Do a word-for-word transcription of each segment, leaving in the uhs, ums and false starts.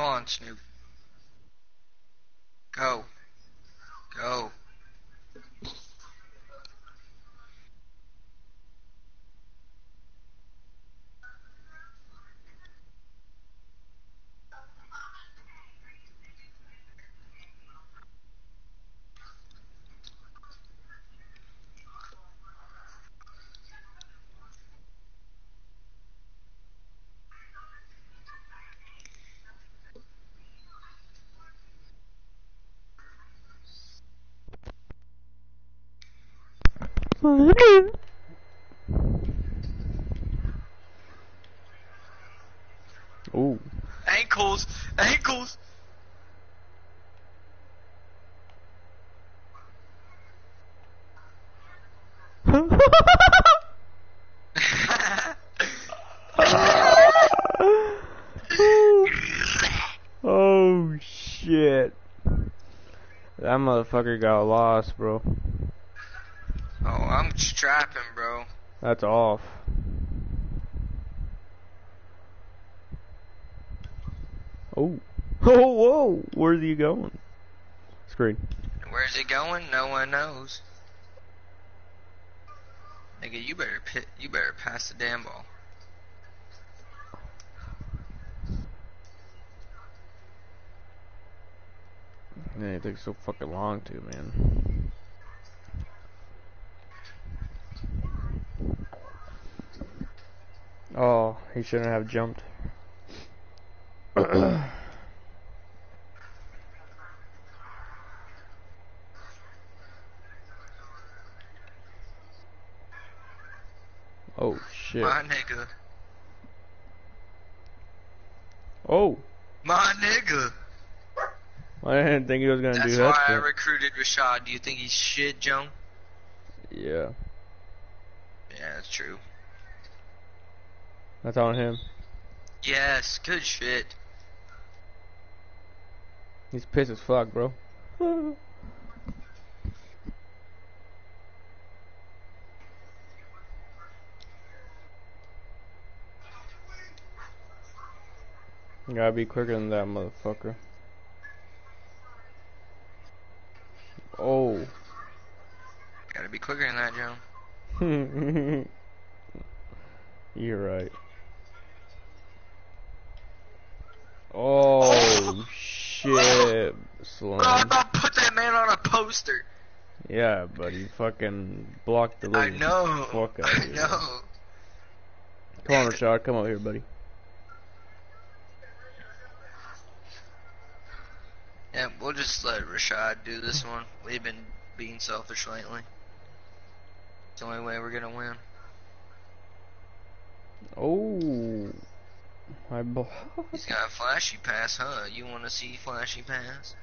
Go on, Snoop. Go. Go. Ooh. Ankles. Ankles. Oh shit. That motherfucker got lost, bro. Oh, I'm strapping, bro. That's off. Oh. Oh, whoa. Where's he going? Screen. Where's it going? No one knows. Nigga, you better pit, you better pass the damn ball. Yeah, it takes so fucking long to, man. Oh, he shouldn't have jumped. Oh shit. My nigga. Oh. My nigga. I didn't think he was gonna That's do that. That's why I shit. recruited Rashad. Do you think he's shit, Joan? Yeah. Yeah, that's true. That's on him. Yes, good shit. He's pissed as fuck, bro. You gotta be quicker than that, motherfucker. Oh. Gotta be quicker than that, Joan. You're right. Oh, oh. Shit, Sloan. Bro, I'm about to put that man on a poster. Yeah, but he fucking blocked the living I know. fuck out of I you. know. Come on, Rashad. Come over here, buddy. Yeah, we'll just let Rashad do this one. We've been being selfish lately. It's the only way we're gonna win. Oh. I He's got a flashy pass, huh? You wanna see flashy pass?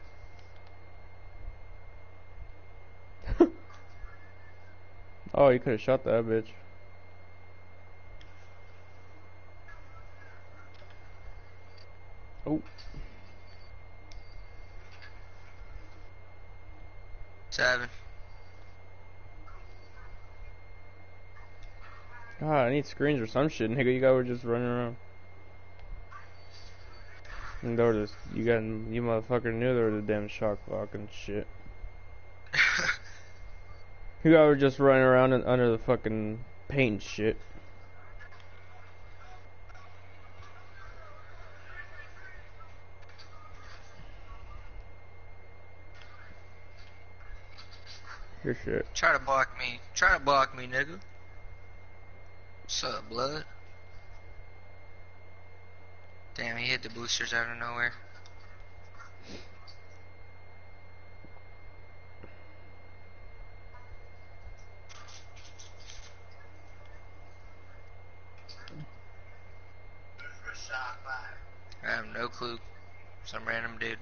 Oh, you could have shot that bitch. Oh. Seven. God, I need screens or some shit, nigga. You guys were just running around. And there was, you got, you motherfucker knew there was a damn shot clock and shit. You guys were just running around and under the fucking paint and shit. Your shit. Try to block me. Try to block me, nigga. What's up, blood? Damn, he hit the boosters out of nowhere. I have no clue. Some random dude.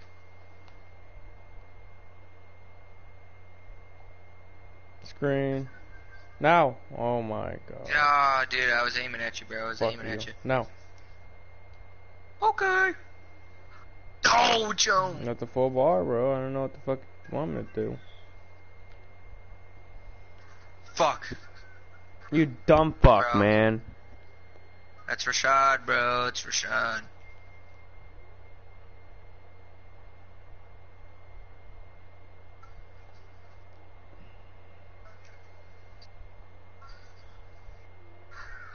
Screen. Now. Oh my god. Ah, oh, dude, I was aiming at you, bro. I was Fuck aiming you. at you. Now. Okay. Oh, Joan. That's a full bar, bro. I don't know what the fuck you want me to do. Fuck. You dumb fuck, Bro. man. That's Rashad, bro. It's Rashad.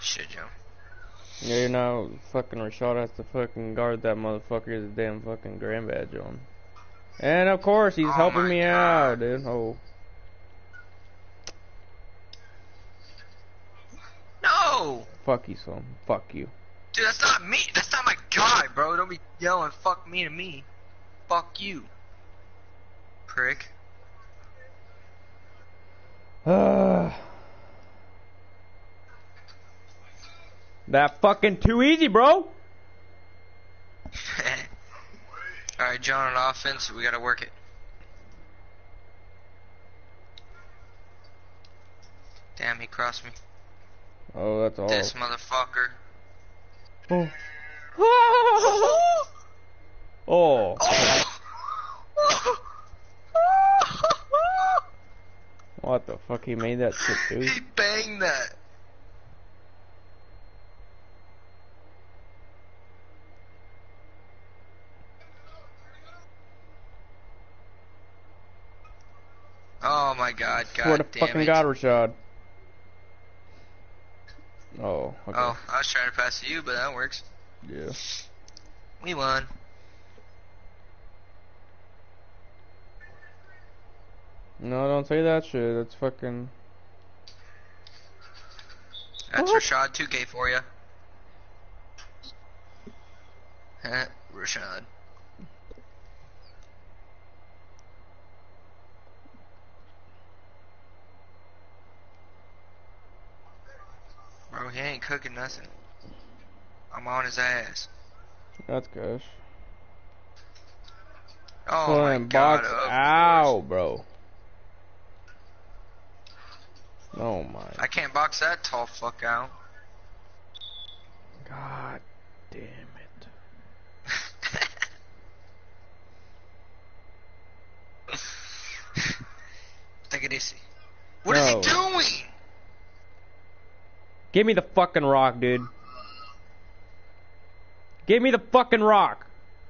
Shit, Joe. Yeah, you know, fucking Rashad has to fucking guard that motherfucker's damn fucking grand badge on. And of course, he's Oh helping my me God. out, dude. Oh. No! Fuck you, son. Fuck you. Dude, that's not me. That's not my guy, bro. Don't be yelling fuck me to me. Fuck you. Prick. Ah. That fucking too easy, bro. Alright, John, on offense, we gotta work it. Damn, he crossed me. Oh, that's all. This motherfucker. Oh. Oh. What the fuck? He made that shit, dude. He banged that. Oh my God, God Swear to damn fucking it. God, Rashad. Oh, okay. Oh, I was trying to pass to you, but that works. Yeah. We won. No, don't say that shit. That's fucking... That's What? Rashad two K for you. Heh, Rashad. Bro, he ain't cooking nothing. I'm on his ass. That's gosh. Oh my Pulling God, box of out, course. bro. Oh my. I can't box that tall fuck out. God damn it. Take it easy. What is he No. doing? Give me the fucking rock, dude. Give me the fucking rock.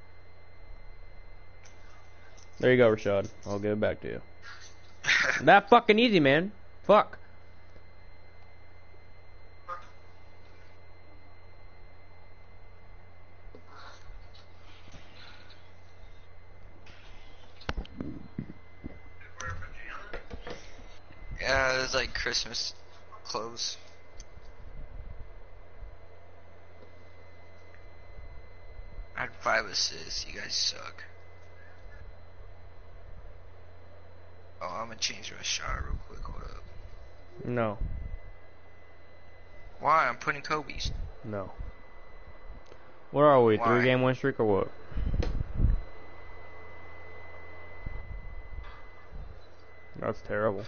There you go, Rashad. I'll give it back to you. That fucking easy, man. Fuck. Yeah, it was like Christmas clothes. I had five assists. You guys suck. Oh, I'm gonna change my shot real quick. Hold up. No. Why? I'm putting Kobe's. No. What are we? Why? Three game win streak or what? That's terrible.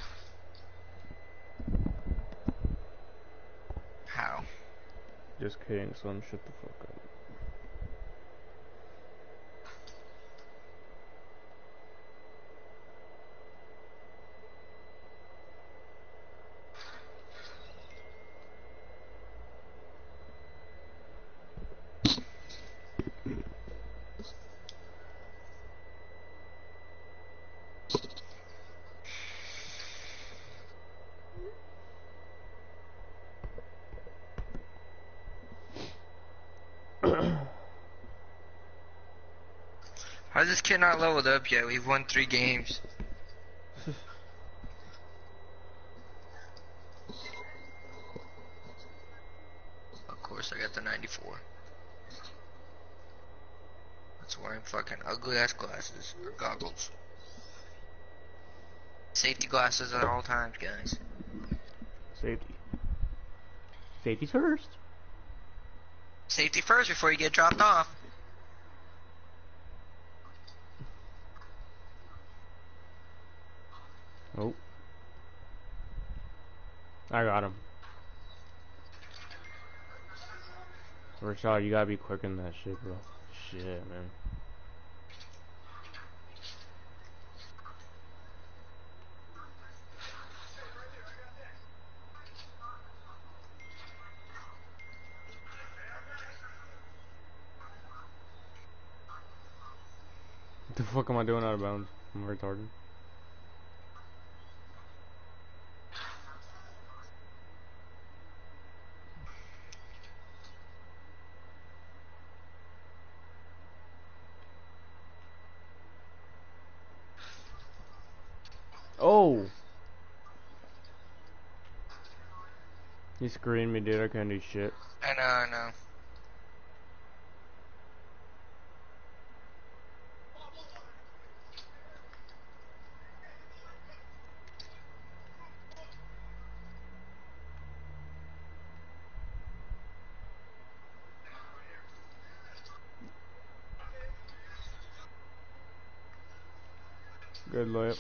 How? Just kidding, son. Shut the fuck up. How's this kid not leveled up yet? We've won three games. Of course, I got the ninety-four. That's wearing fucking ugly ass glasses or goggles. Safety glasses at all times, guys. Safety. Safety first. Safety first before you get dropped off. Oh. I got him. Rashad, you gotta be quick in that shit, bro. Shit, man. What the fuck am I doing out of bounds? I'm retarded. Oh! He screened me, dude. I can't do shit. I know, I know. Good layup.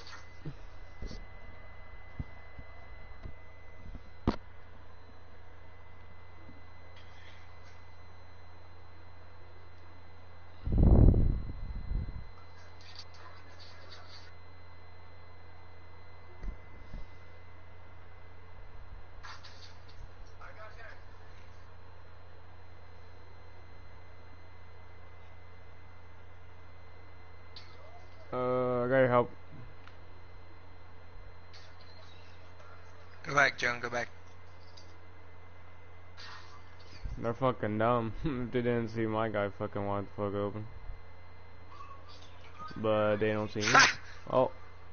Uh, I got your help. Go back, Joan, go back. They're fucking dumb. They didn't see my guy fucking wide the fuck open. But they don't see me. Oh.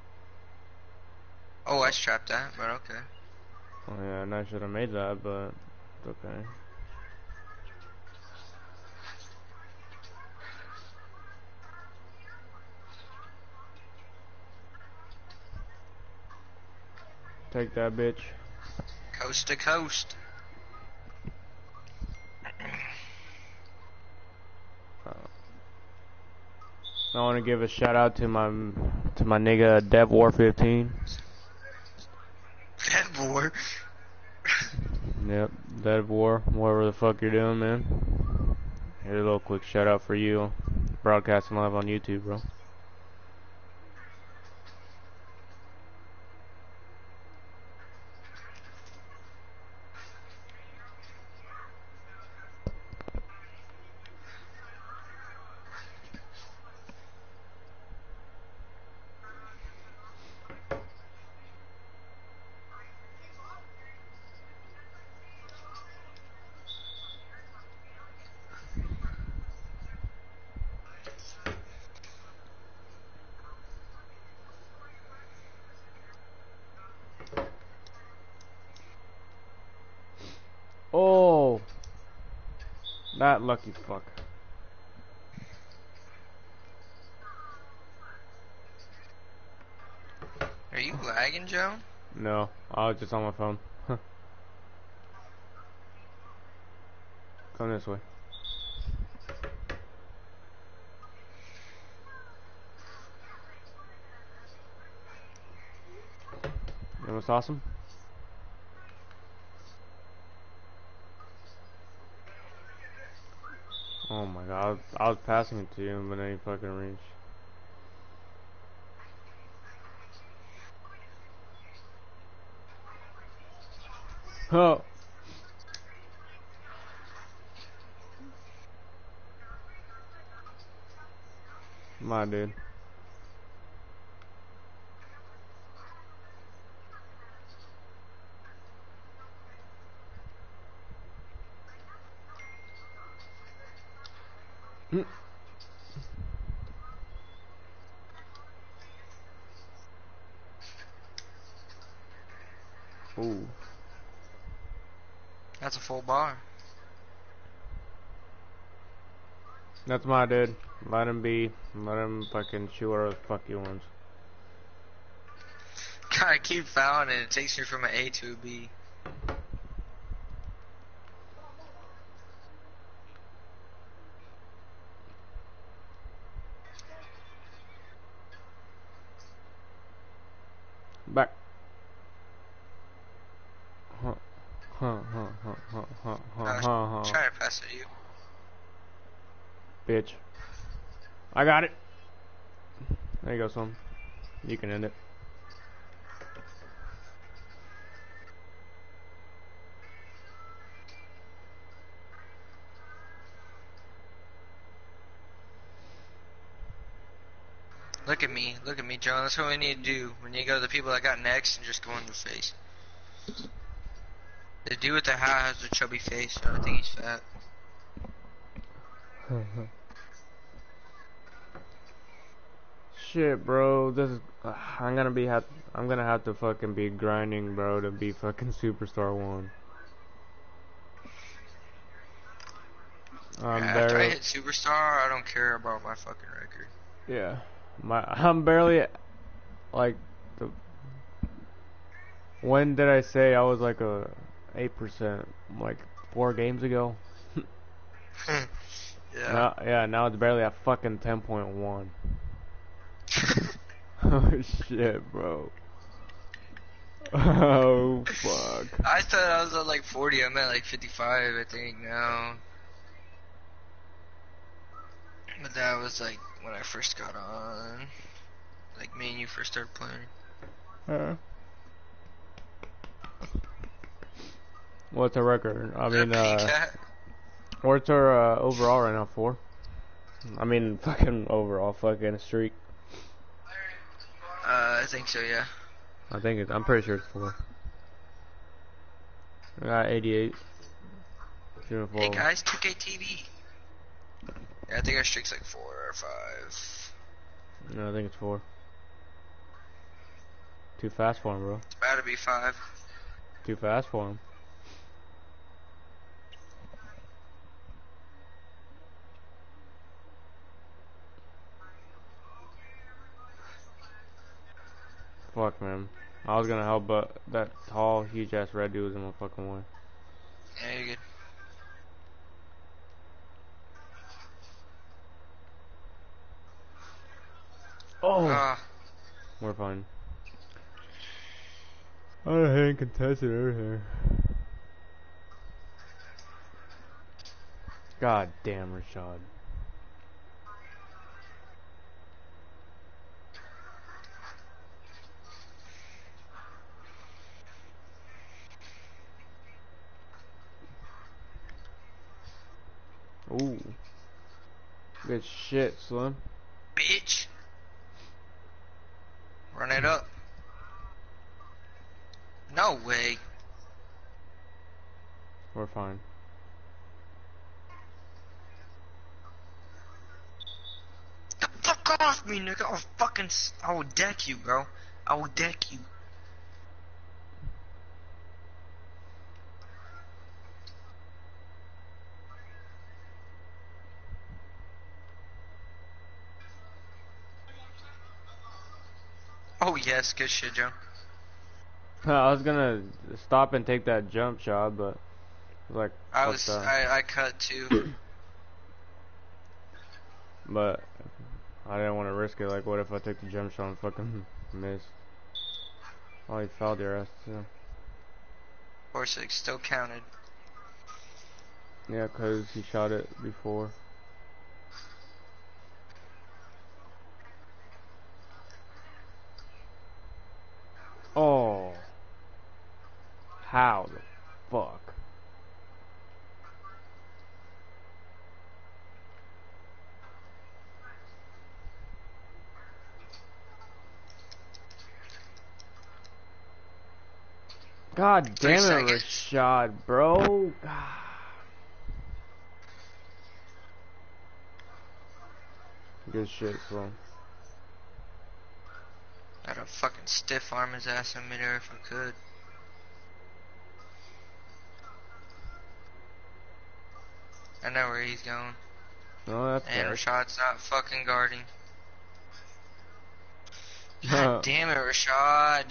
Oh, I trapped that, but okay. Oh yeah, and I should have made that, but it's okay. Take that, bitch. Coast to coast. Uh, I want to give a shout out to my to my nigga Dev War fifteen. Dev War. Yep, Dev War, whatever the fuck you're doing, man. Here's a little quick shout out for you, broadcasting live on YouTube, bro. Oh, that lucky fuck. Are you lagging, Joan? No, I was just on my phone. Come this way. You know what's awesome? Oh my god, I was, I was passing it to you, but then you fucking reached. Oh. My dude. Mm. Ooh. That's a full bar. That's my dude. Let him be. Let him fucking shoot whatever the fuck he wants. God, I keep fouling and it takes me from an A to a B. Back. Huh. Huh, huh, huh, huh, huh, huh, I was huh, huh. trying to pass it to you. Bitch. I got it. There you go, son. You can end it. Look at me. Look at me, Joan. That's what we need to do. We need to go to the people that got next and just go in their face. The dude with the hat has a chubby face, so I think he's fat. shit, bro. This is. Uh, I'm gonna be have. I'm gonna have to fucking be grinding, bro, to be fucking Superstar one. I'm After I barely. hit Superstar, I don't care about my fucking record. Yeah, my. I'm barely. Like the. When did I say I was like a eight percent? Like four games ago. Yeah. Now, yeah, now it's barely at fucking ten point one. Oh shit, bro. Oh fuck. I thought I was at like forty. I'm at like fifty-five, I think now. But that was like when I first got on. Like me and you first started playing. Uh, what's our record? I Is that mean, a uh, cat? what's our uh, overall right now? Four. I mean, fucking overall fucking streak. Uh, I think so, yeah. I think it's. I'm pretty sure it's four. I got eighty-eight. Shooting Hey four. guys, two K T V. Yeah, I think our streak's like four or five. No, I think it's four. Too fast for him, bro. It's about to be five. Too fast for him. Fuck, man. I was gonna help, but that tall, huge ass red dude was in my fucking way. Yeah, you're good. Oh! Ah, We're fine. I ain't contested everything. God damn, Rashad. Ooh. Good shit, Slim. bitch. Run it up. No way. We're fine. The fuck off me, nigga. I'll fucking. S I will deck you, bro. I will deck you. Oh, yes. Good shit, Joe. I was gonna stop and take that jump shot, but like I fuck was. that. I, I cut too. But I didn't want to risk it. Like, what if I take the jump shot and fucking miss? Oh, he fouled your ass too. Four six still counted. Yeah, cause he shot it before. Oh, how the fuck? God Three damn it, seconds. Rashad, bro. God. Good shit, Slow. I'd have fucking stiff arm his ass in midair if I could. I know where he's going. Oh, that's And bad. Rashad's not fucking guarding. God damn it, Rashad.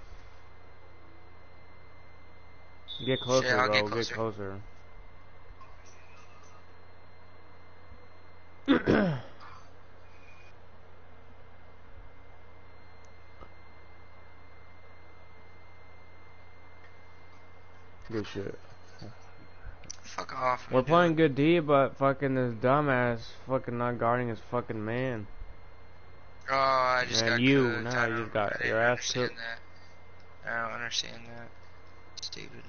Get closer, Shit, I'll bro. get Get closer. closer. Good shit. Fuck off. We're playing good D, but fucking this dumbass fucking not guarding his fucking man. Oh, I just And got you, cooked. nah, I you don't, just got I your didn't ass understand cooked. that. I don't understand that. Stupid.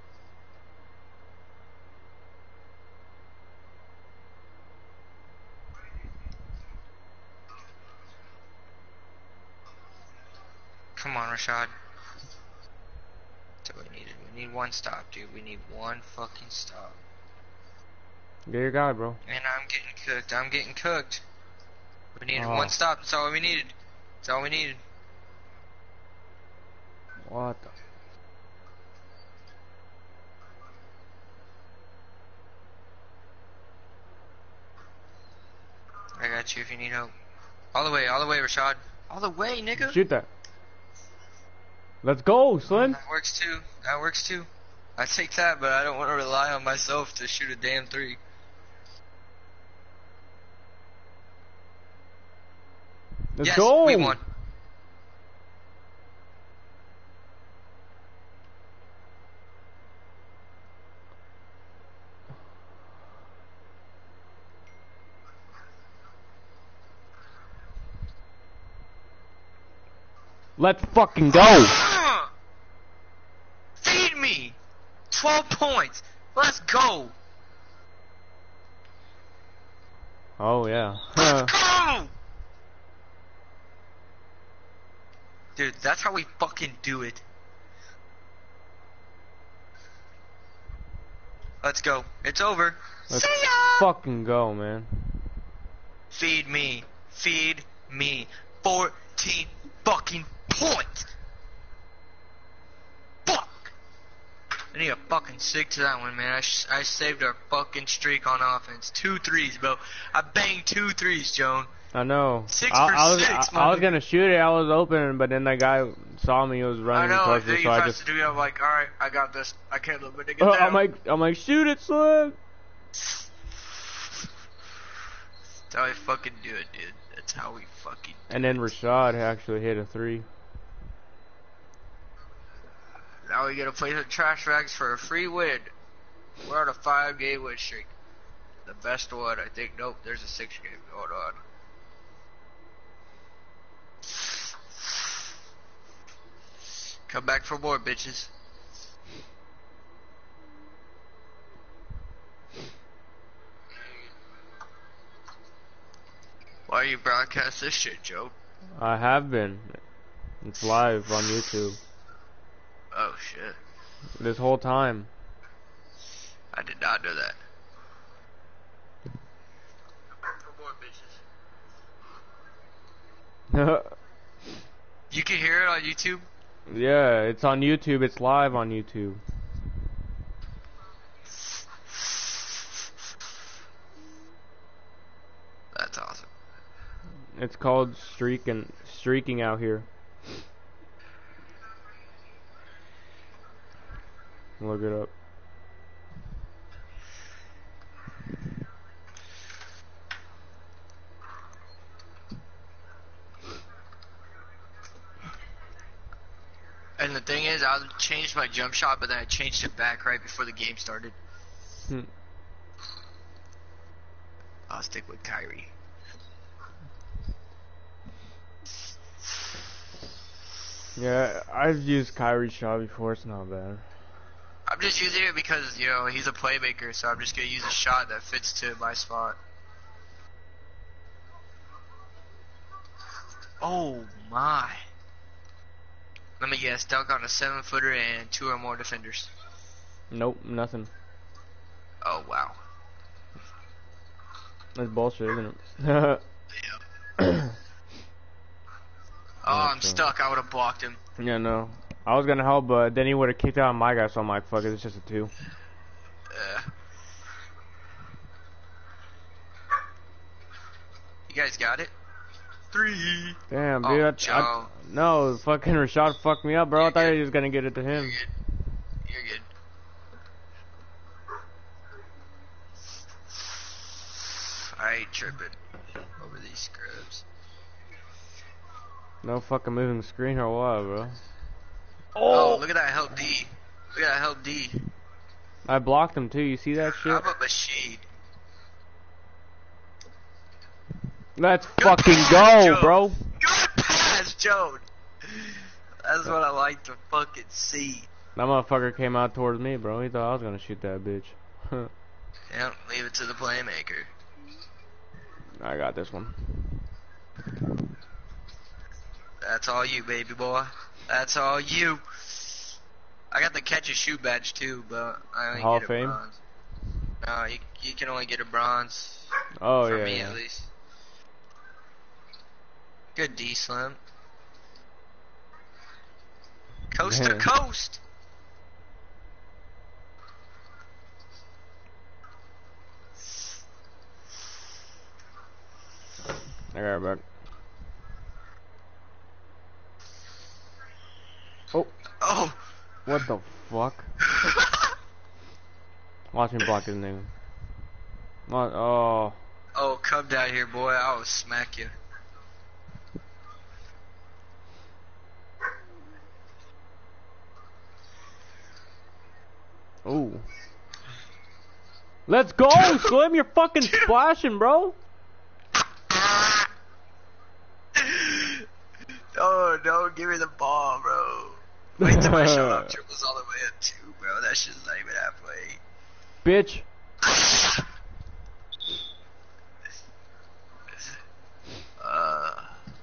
Come on, Rashad. That's what we needed. We need one stop, dude. We need one fucking stop. Get your guy, bro. And I'm getting cooked. I'm getting cooked. We needed Oh. one stop. That's all we needed. That's all we needed. What the? I got you if you need help. All the way, all the way, Rashad. All the way, nigga. Shoot that. Let's go, Slim. That works too. That works too. I take that, but I don't want to rely on myself to shoot a damn three. Let's yes, go. we won. Let's fucking go. Feed me. twelve points. Let's go. Oh yeah. Let's go. Dude, that's how we fucking do it. Let's go. It's over. Let's See ya! fucking go, man. Feed me. Feed me. fourteen fucking points. Fuck. I need a fucking stick to that one, man. I, sh I saved our fucking streak on offense. Two threes, bro. I banged two threes, Joan. I know. Six I, for I was, six, I, I was gonna shoot it. I was open, but then that guy saw me. He was I running know. towards me, Then you so I pressed just. the dude. I'm like, all right, I got this. I can't let it get Uh, down. I'm like, I'm like, shoot it, Slim. That's how we fucking do it, dude. That's how we fucking do And then it. Rashad actually hit a three. Now we gotta play the trash rags for a free win. We're on a five game win streak. The best one, I think. Nope, there's a six game going on. Come back for more, bitches. Why you broadcast this shit, Joe? I have been. It's live on YouTube. Oh shit. This whole time. I did not know that. Come back for more, bitches. You can hear it on YouTube? Yeah, it's on YouTube. It's live on YouTube. That's awesome. It's called streaking, streaking out here. Look it up. And the thing is, I changed my jump shot, but then I changed it back right before the game started. Hmm. I'll stick with Kyrie. Yeah, I've used Kyrie shot before. It's not bad. I'm just using it because, you know, he's a playmaker, so I'm just going to use a shot that fits to my spot. Oh, my. Let me guess, dunk on a seven footer and two or more defenders. Nope, nothing. Oh, wow. That's bullshit, isn't it? Yeah. Oh, I'm Okay. stuck. I would have blocked him. Yeah, no. I was gonna help, but then he would have kicked out my guy, so I'm like, fuck it, it's just a two. Uh, you guys got it? Three. Damn, Oh, dude. I, I, Joe. no, fucking Rashad fucked me up, bro. You're I thought good. he was gonna get it to You're him. good. You're good. I ain't tripping over these scrubs. No fucking moving screen or what, bro. Oh, look at that help D. Look at that help D. I blocked him too. You see that shit? I'm a machine. Let's Good fucking pass, go, Joe. bro. Good pass, Joe. That's what I like to fucking see. That motherfucker came out towards me, bro. He thought I was gonna shoot that bitch. Yep, leave it to the playmaker. I got this one. That's all you, baby boy. That's all you. I got the catch and shoot badge too, but I only Hall get of a Fame? bronze. No, you you can only get a bronze. Oh for yeah. me yeah. at least. Good D Slim. Coast to coast. I got it back. Oh. Oh. What the fuck? Watch me block his name. What? Oh. Oh, come down here, boy. I will smack you. Ooh. Let's go, Slim. You're fucking splashing, bro. Oh, no. Give me the ball, bro. Wait till my shot up triples all the way up two, bro. That shit's not even halfway. Bitch. uh.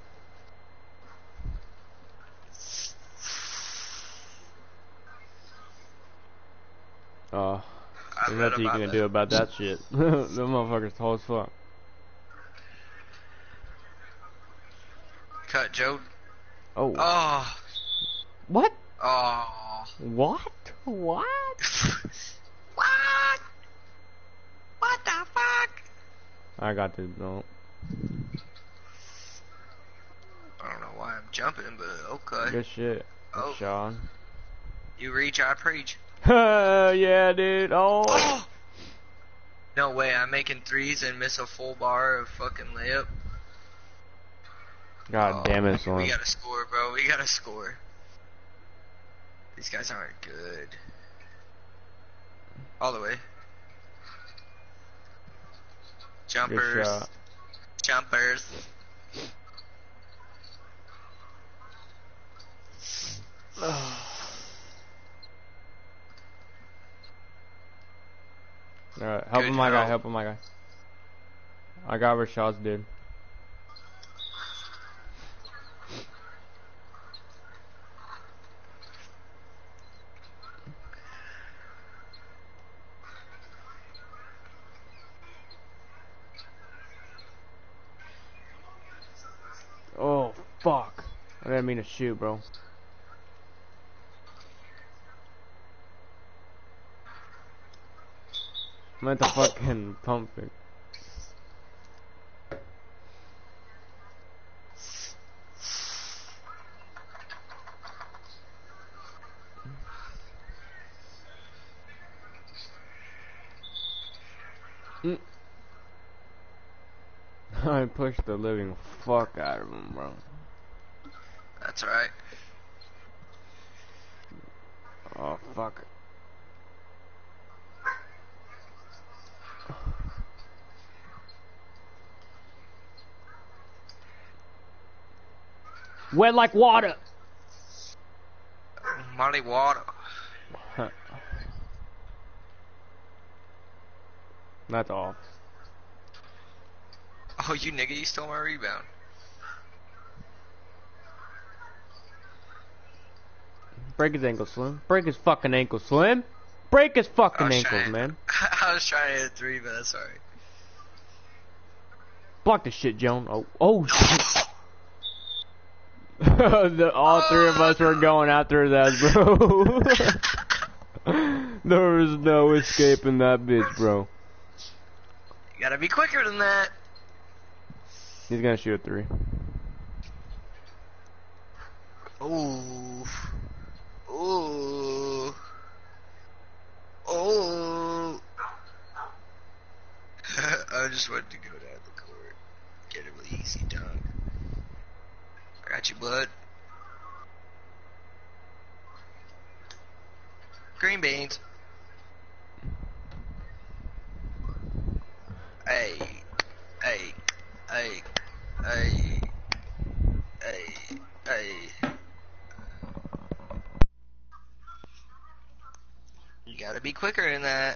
Oh. There's nothing you can that. do about that shit. Them motherfuckers tall as fuck. Cut, Joe. Oh. Oh. What? Oh. What? What? What? What the fuck? I got this, no. I don't know why I'm jumping, but okay. Good shit. Oh. Sean. You reach, I preach. Yeah, dude. Oh. Oh. No way, I'm making threes and miss a full bar of fucking layup. God oh, damn it, son. We gotta score, bro. We gotta score. These guys aren't good. All the way. Jumpers. Jumpers. Alright, help him, my guy. Help him, my guy. I got Rashad's dude. Oh, fuck. I didn't mean to shoot, bro. I meant to fucking pump it. Mm. I pushed the living fuck out of him, bro. That's right. Oh, fuck. Wet like water. Muddy water. That's off. Oh, you nigga, you stole my rebound. Break his ankle, Slim. Break his fucking ankle, Slim. Break his fucking ankles, trying, man. I was trying to hit three, but that's alright. Block the shit, Joan. Oh, oh shit. the, all three of us were going after that, bro. There was no escaping that bitch, bro. You gotta be quicker than that. He's gonna shoot a three. Ooh. Ooh. Ooh. I just wanted to go down the court. Get a really easy dunk. I got you, bud. Green beans. Hey. Hey. Hey. Hey. Hey. Hey. You gotta be quicker than that.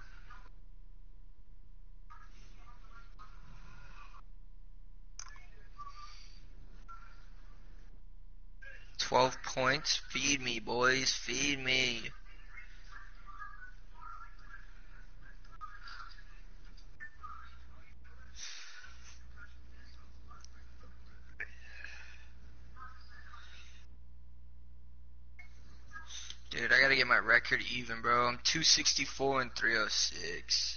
Twelve points. Feed me, boys. Feed me. gotta get my record even, bro. I'm two sixty-four and three oh six.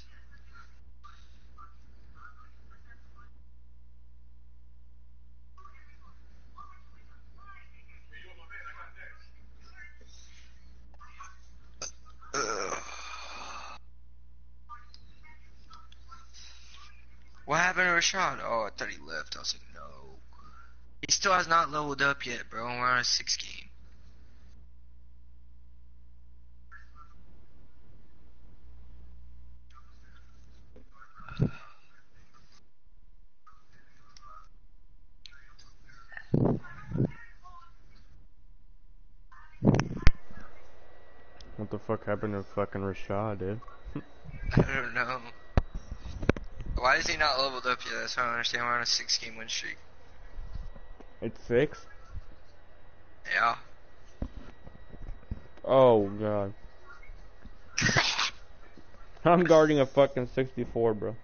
Ugh. What happened to Rashad? Oh, I thought he left. I was like, no. He still has not leveled up yet, bro. We're on a six game. What the fuck happened to fucking Rashad, dude? I don't know. Why is he not leveled up yet? That's why I don't understand. We're on a six game win streak. It's six? Yeah. Oh, God. I'm guarding a fucking sixty-four, bro.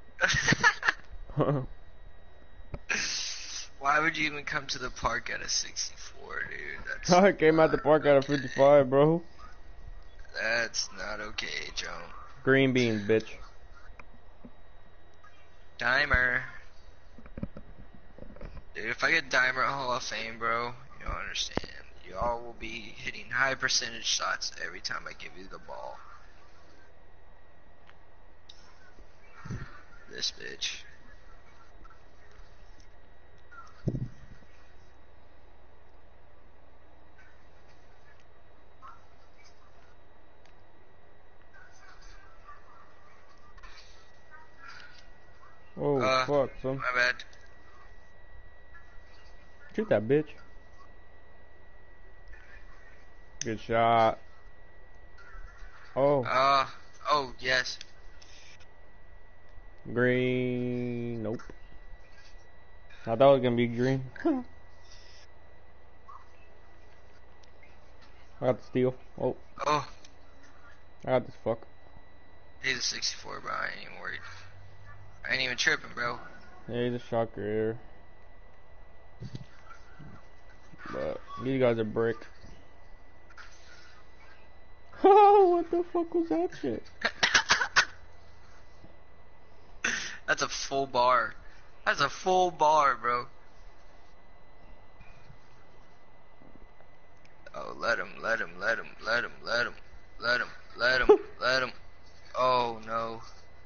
Why would you even come to the park at a sixty-four, dude? That's I came out the park okay. at a fifty-five, bro. That's not okay, Joe. Green beans, bitch. Dimer. Dude, if I get Dimer at Hall of Fame, bro, you don't understand. Y'all will be hitting high percentage shots every time I give you the ball. This bitch. Oh, uh, fuck, son. My bad. Shoot that bitch. Good shot. Oh. Uh, oh, yes. Green. Nope. I thought it was gonna be green. I got the steal. Oh. Oh. I got this fuck. He's a sixty-four, bro. I ain't even worried. I ain't even tripping, bro. Yeah, he's a shot creator. But these guys are brick. Oh, what the fuck was that shit? That's a full bar. That's a full bar, bro. Oh, let him, let him, let him, let him, let him, let him, let him, let him. Oh, no.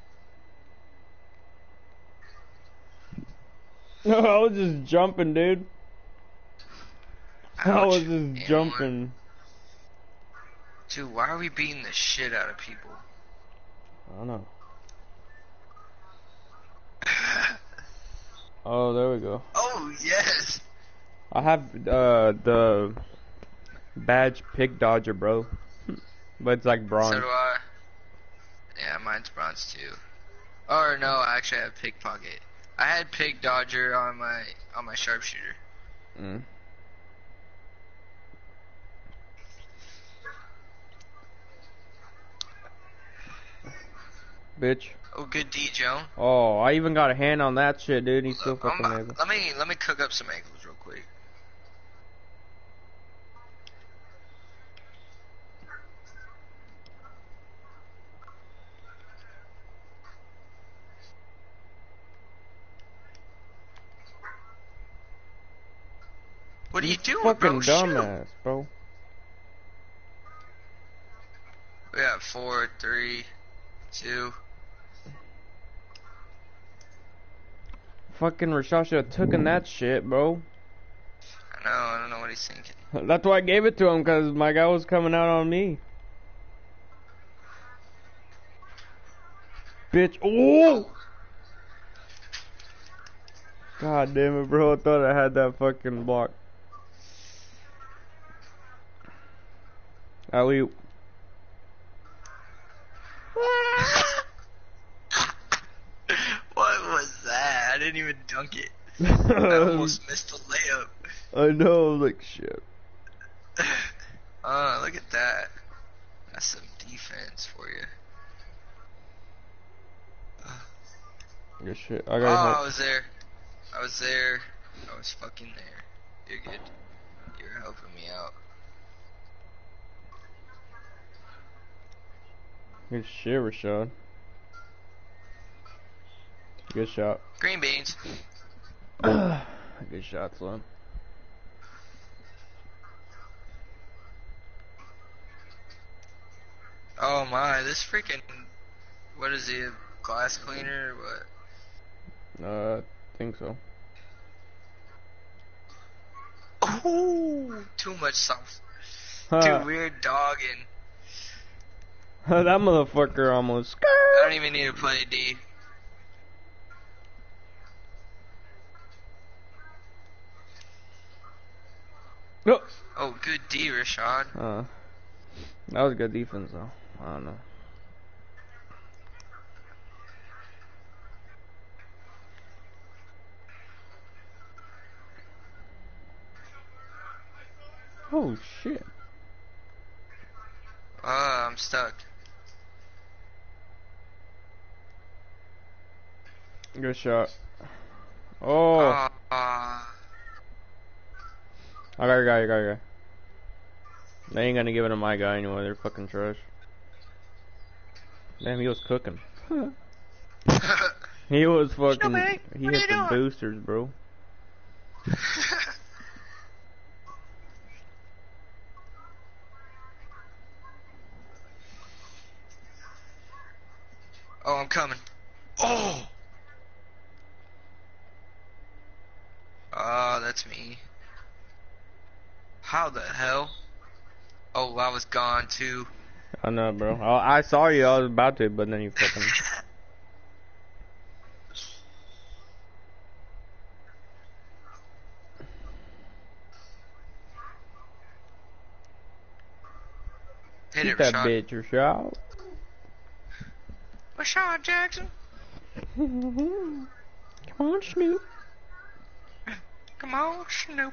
No, I was just jumping, dude. Ouch. I was just And jumping. One. Dude, why are we beating the shit out of people? I don't know. Oh, there we go. Oh, yes. I have uh the badge pick dodger, bro. But it's like bronze. So do I. Yeah, mine's bronze too. Or no, actually I have pickpocket. I had pick dodger on my on my sharpshooter. Mm. Bitch. Oh, good D, Joe. Oh, I even got a hand on that shit, dude. He's still fucking I'm, able. let me let me cook up some ankles real quick. What are you doing, Fucking bro? dumbass, Shoot. bro. We got four, three, two. Fucking Rashad should have taken that shit, bro. I know, I don't know what he's thinking. That's why I gave it to him, because my guy was coming out on me. Bitch. Oh! Oh. God damn it, bro. I thought I had that fucking block. Alley. What was that? I didn't even dunk it. I almost missed a layup. I know, like shit. Uh, look at that. That's some defense for you. Good shit. I Oh, got I was there. I was there. I was fucking there. You're good. You're helping me out. Good shit, Rashad. Good shot. Green beans. Good shot, Slim. Oh my, this freaking, what is he, a glass cleaner or what? Uh, I think so. Ooh, too much sauce. Huh. Too weird dogging. That motherfucker almost. I don't even need to play D. No. Oh, good D, Rashad. Uh, that was good defense, though. I don't know. Oh shit. Ah, uh, I'm stuck. Good shot. Oh. Uh, uh, I got your guy, I got your guy. They ain't gonna give it to my guy anyway, they're fucking trash. Damn, he was cooking. He was fucking, Snowbag, he what are hit you the doing? boosters, bro. Oh, I'm coming. Oh! Ah, uh, that's me. How the hell? Oh, I was gone too. I know, bro. I, I saw you, I was about to, but then you fucking... Hit Keep it, that Rashad. bitch, Rashad. Rashad Jackson. Come on, Snoop. Come on, Snoop.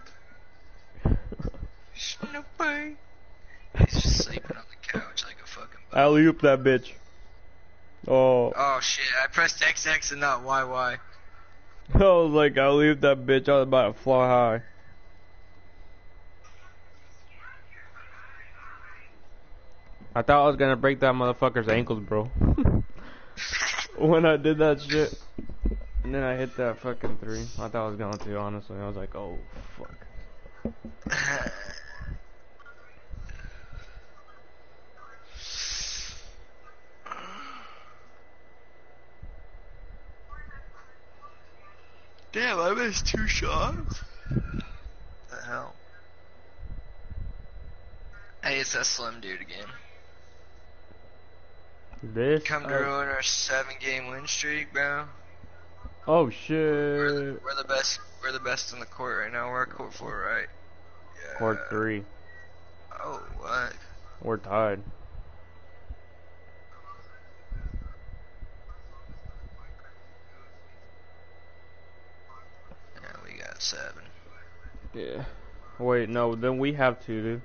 Snoopy. He's just sleeping on the couch like a fucking bum. Alley-oop that bitch. Oh. Oh shit, I pressed X X and not Y Y. I was like, alley-oop that bitch, I was about to fly high. I thought I was gonna break that motherfucker's ankles, bro. When I did that shit. And then I hit that fucking three. I thought I was going to, honestly. I was like, oh, fuck. Damn, I missed two shots. The hell? Hey, it's that slim dude again. This? Come to uh, ruin our seven game win streak, bro. Oh, shit. We're the, we're the best. We're the best in the court right now. We're at court four, right? Yeah. Court three. Oh, what? We're tied. Yeah, we got seven. Yeah. Wait, no, then we have two, dude.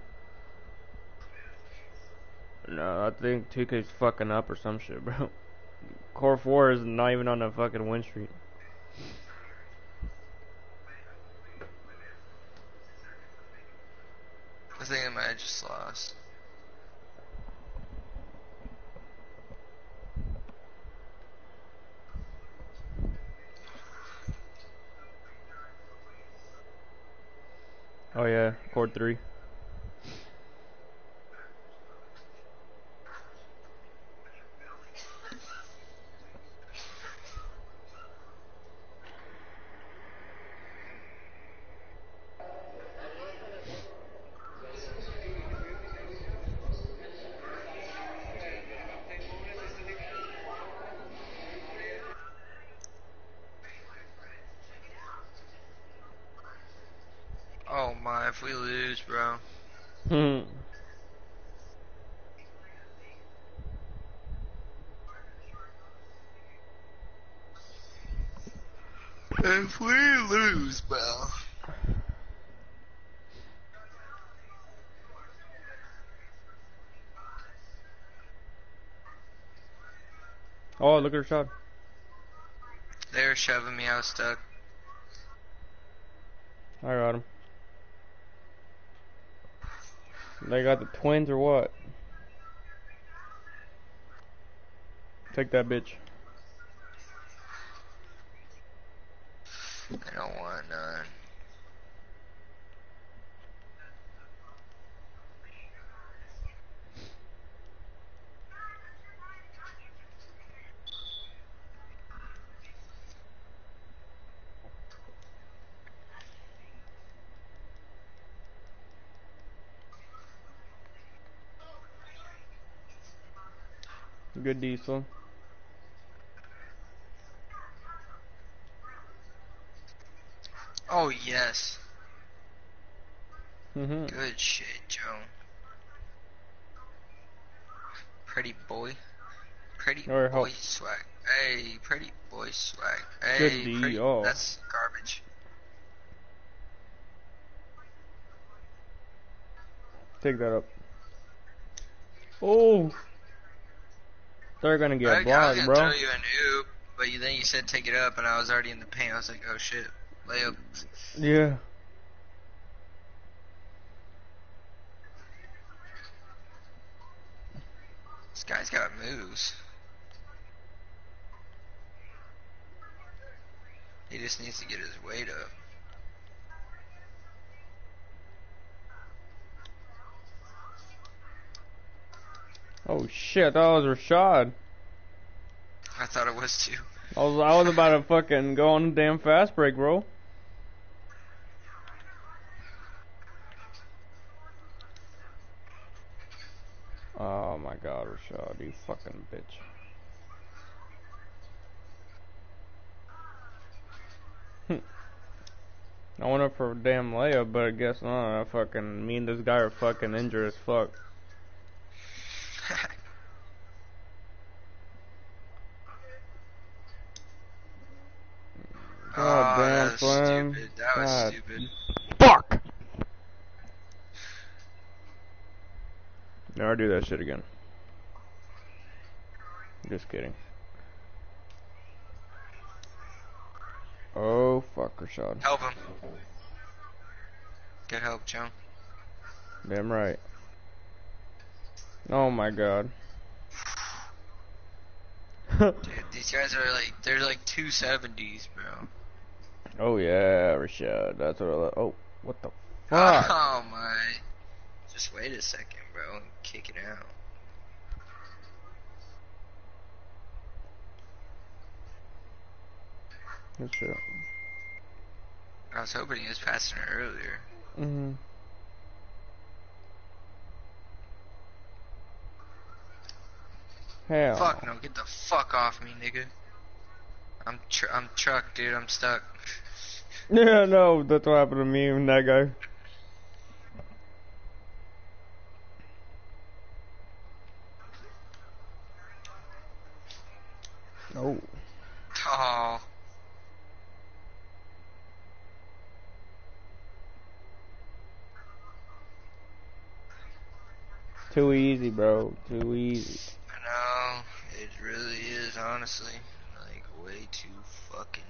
No, I think two K's fucking up or some shit, bro. Core four is not even on a fucking win streak. I think I might have just lost. Oh yeah, court three. Oh my, if we lose, bro. Hmm. If we lose, bro. Oh, look at her shot. They're shoving me out stuck. I got him. They got the twins or what? Take that bitch. I don't want none. Good diesel. Oh yes. Mhm. Good shit, Joe. Pretty boy. Pretty Or boy help. swag. Hey, pretty boy swag. Good Hey, D. pretty. Oh. That's garbage. Take that up. Oh. They're gonna I, get I was blocked, gonna throw bro. you an oop, but you, then you said take it up, and I was already in the paint. I was like, oh shit, layup. Yeah. This guy's got moves. He just needs to get his weight up. Oh shit, I thought it was Rashad. I thought it was too. I was I was about to fucking go on a damn fast break, bro. Oh my god, Rashad, you fucking bitch. I went up for a damn layup, but I guess not. I fucking me and this guy are fucking injured as fuck. God Oh, damn, that was Slim. stupid. That was God. stupid. Fuck! Never do that shit again. Just kidding. Oh, fuck, Rashad. Help him. Get help, Joe. Damn right. Oh my god. Dude, these guys are like, they're like two seventies, bro. Oh yeah, Rashad. That's what I like. Oh, what the fuck? Oh my. Just wait a second, bro, and kick it out. Good shit. I was hoping he was passing it earlier. Mhm. Hell. Fuck no, get the fuck off me, nigga. I'm tr I'm trucked, dude. I'm stuck. Yeah, no, that's what happened to me and that guy. Oh. Oh. Too easy, bro. Too easy. I know. It really is, honestly. Like, way too fucking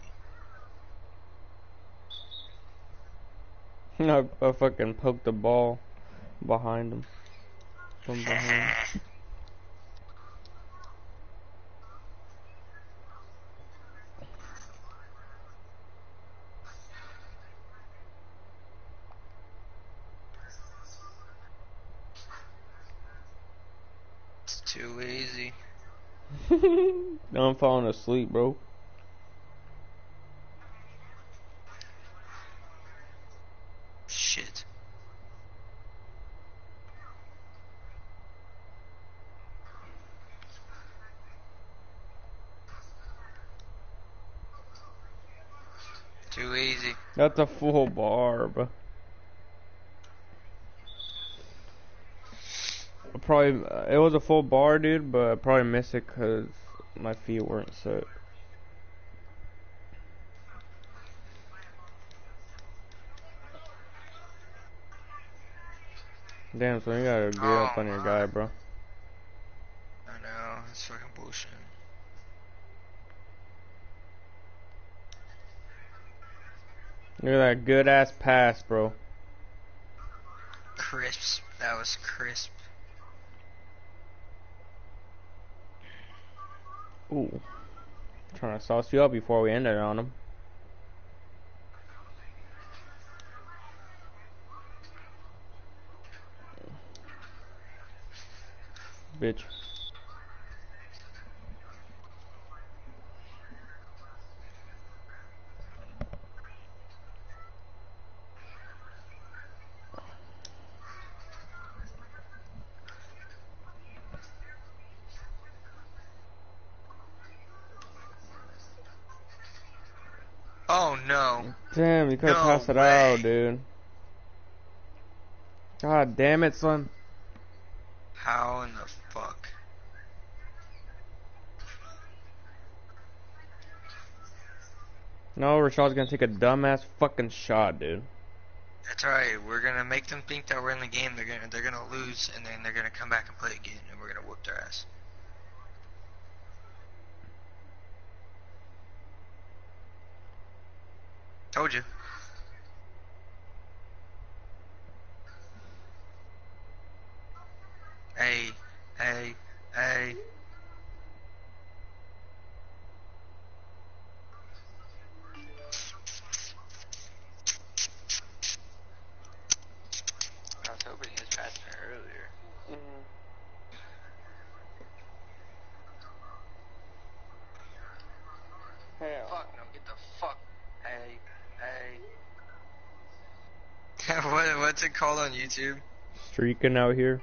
easy. I, I fucking poked the ball behind him. From behind. It's too easy. I'm falling asleep, bro. Shit. Too easy. That's a full bar, bro. I probably, uh, it was a full bar, dude, but I probably missed it because my feet weren't set. Damn, so you gotta get Oh up on your my. guy, bro. I know. That's fucking bullshit. Look at that good ass pass, bro. Crisp. That was crisp. Ooh. Trying to sauce you up before we end it on him. Bitch. Oh no. Damn, you could have No passed it way. out, dude. God damn it, son. How in the fuck? No, Rashad's gonna take a dumbass fucking shot, dude. That's alright. We're gonna make them think that we're in the game. They're gonna they're gonna lose, and then they're gonna come back and play again, and we're gonna whoop their ass. Told you. Hey, hey, hey. I was hoping he was passing it earlier. Mm-hmm. Hell. Fuck no, get the fuck. Hey, hey. what what's it called on YouTube? Streaking out here.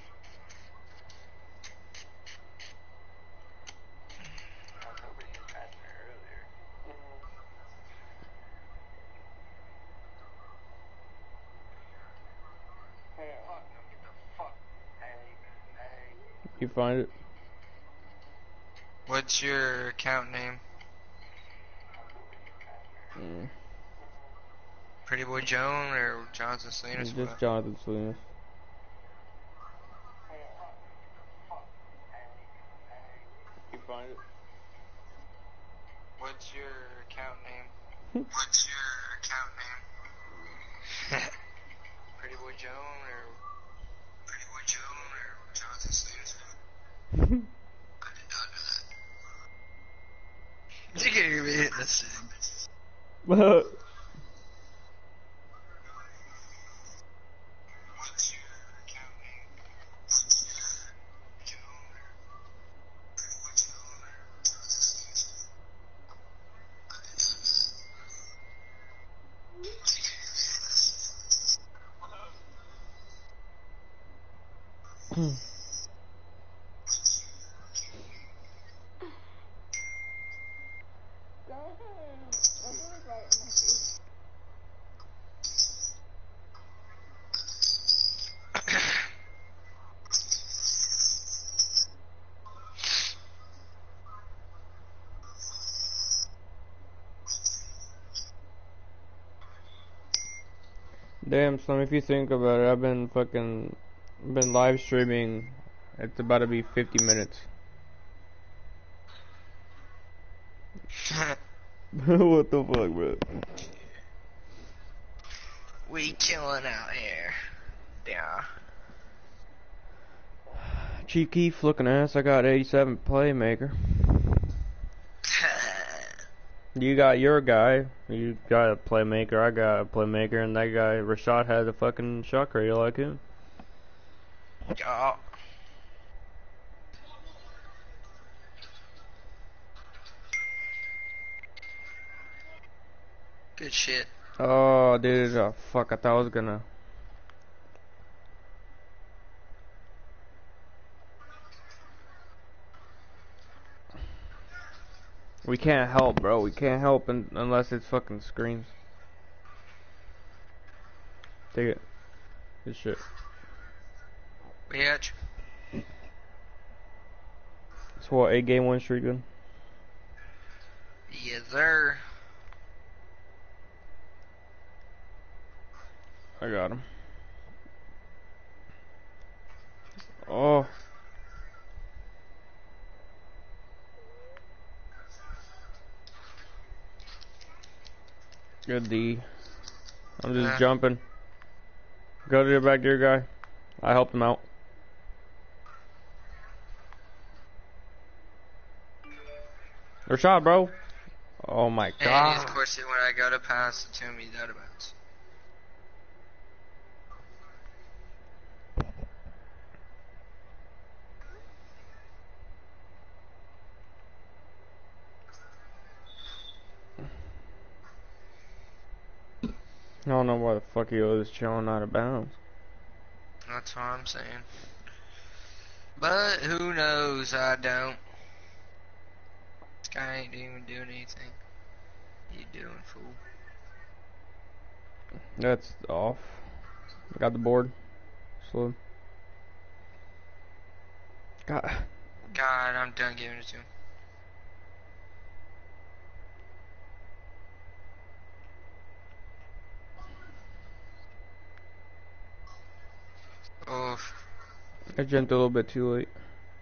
I was hoping he was passing it earlier. Hell. Fuck no, get the fuck. Hey, hey. You find it? What's your account name? Mm. Pretty Boy Joan or Jonathan It's Salinas? just Jonathan Salinas. You find it? What's your account name? What's your account name? Pretty Boy Joan or Pretty Boy Joan or Jonathan Salinas? I did not know that. You can't hear me hitting this thing. What's your account name? What's your Joan or Pretty Boy Joan or Jonathan Salinas? I did not know that. You can't hear me hitting this thing. Damn, son, if you think about it, I've been fucking been live streaming. It's about to be fifty minutes. What the fuck, bro? We killing out here. Yeah. Chief Keef looking ass. I got eighty-seven playmaker. You got your guy. You got a playmaker. I got a playmaker, and that guy Rashad has a fucking shot creator like him. Yeah. Good shit. Oh, dude. Oh, fuck. I thought I was gonna. We can't help, bro. We can't help un unless it's fucking screens. Take it. Good shit. Bitch. It's what, eight game win streak then? Yes, sir. I got him. Oh. Good D. I'm just Yeah. jumping. Go to your back to your guy. I helped him out. Rashad, bro. Oh my And of god. course, when I go to pass it to me, that about. I don't know why the fuck he was chilling out of bounds. That's what I'm saying. But who knows? I don't. This guy ain't even doing anything. You doing, fool? That's off. Got the board. Slow. God. God, I'm done giving it to him. Oh, I jumped a little bit too late.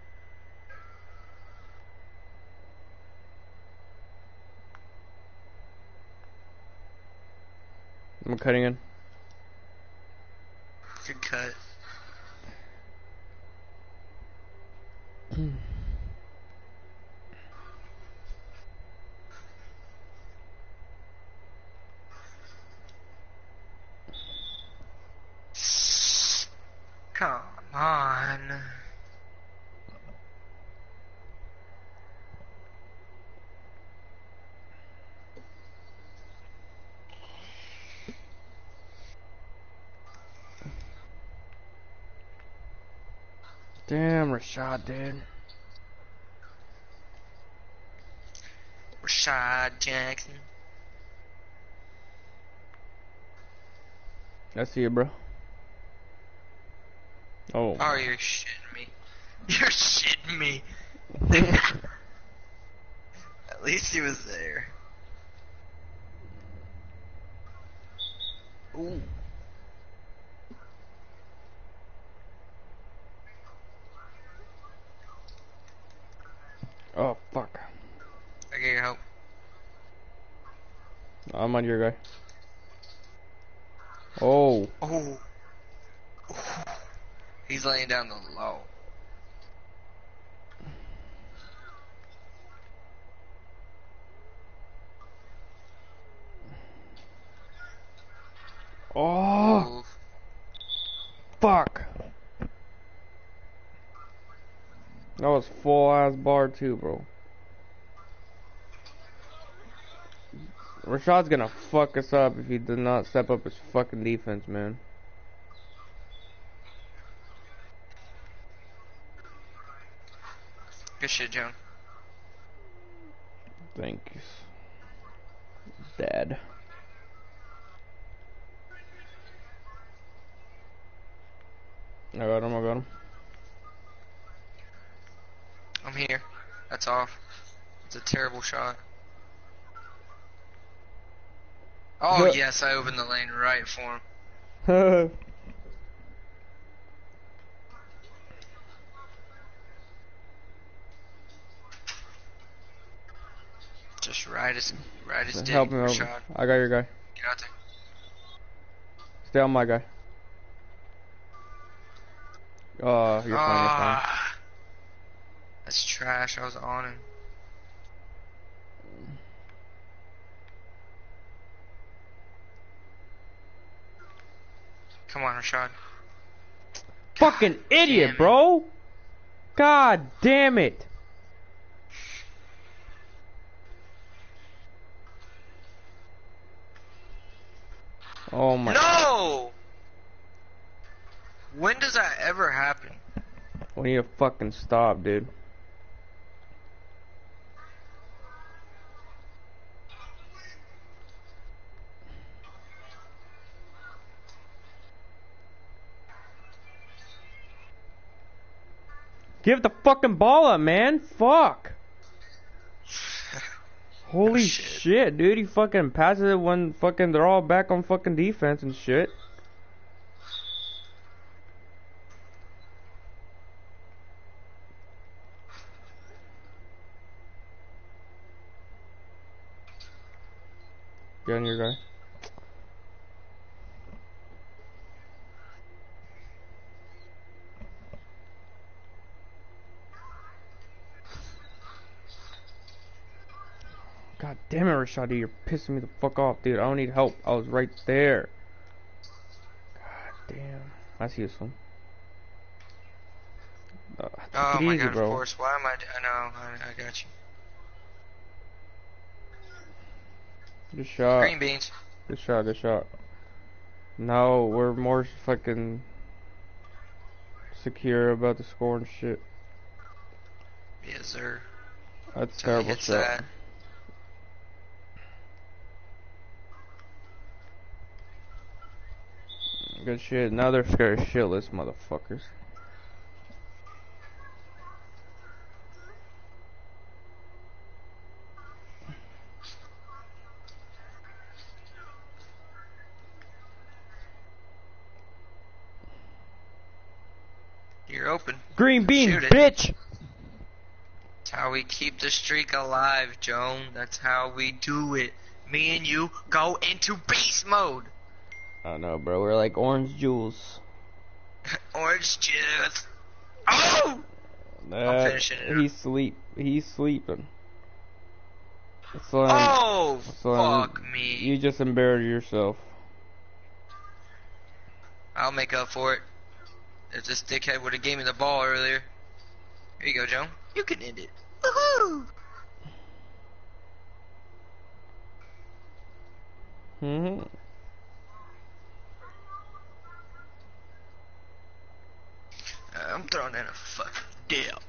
I'm cutting in. good cut. Come on. Damn, Rashad, dude. Rashad Jackson. I see you, bro. Oh. Oh, you're shitting me. You're shitting me. At least he was there. Ooh. Oh, fuck. I get your help. I'm on your guy. Oh. Oh. He's laying down the low. Oh. Ooh. Fuck. That was full ass bar too, bro. Rashad's gonna fuck us up if he does not step up his fucking defense, man. Good shit, Joan. Thank you. Dad. I got him, I got him. I'm here. That's off. It's a terrible shot. Oh, Huh. yes, I opened the lane right for him. Just right as, right as dick, Help me over. Rashad. I got your guy. Get out there. Stay on my guy. Oh, you're fine, you're fine. Ah, that's trash. I was on him. Come on, Rashad. Fucking God damn idiot, it. bro! God damn it! Oh my. No! When does that ever happen? We need to fucking stop, dude. Give the fucking ball up, man! Fuck! Holy shit. shit, dude, he fucking passes it when fucking they're all back on fucking defense and shit. Get on your guy. God damn it, Rashadi, you're pissing me the fuck off, dude. I don't need help. I was right there. God damn. That's useful. Uh, take Oh it my easy, god, bro. of course. Why am I? I know. I, I got you. Good shot. Green beans. Good shot, good shot. No, we're more fucking secure about the score and shit. Yes, sir. That's a Till he terrible hits shot. that. Good shit. Now they're scared shitless, motherfuckers. You're open. Green bean, Shoot it. bitch! That's how we keep the streak alive, Joan. That's how we do it. Me and you go into beast mode. I don't know, bro. We're like orange jewels. Orange juice. Oh! That, finishing it. He's sleep. He's sleeping. So um, Oh, so, um, fuck me. You just embarrassed yourself. I'll make up for it. If this dickhead would have gave me the ball earlier. Here you go, Joan. You can end it. Woohoo! Mm-hmm. Uh, I'm throwing in a fucking dip.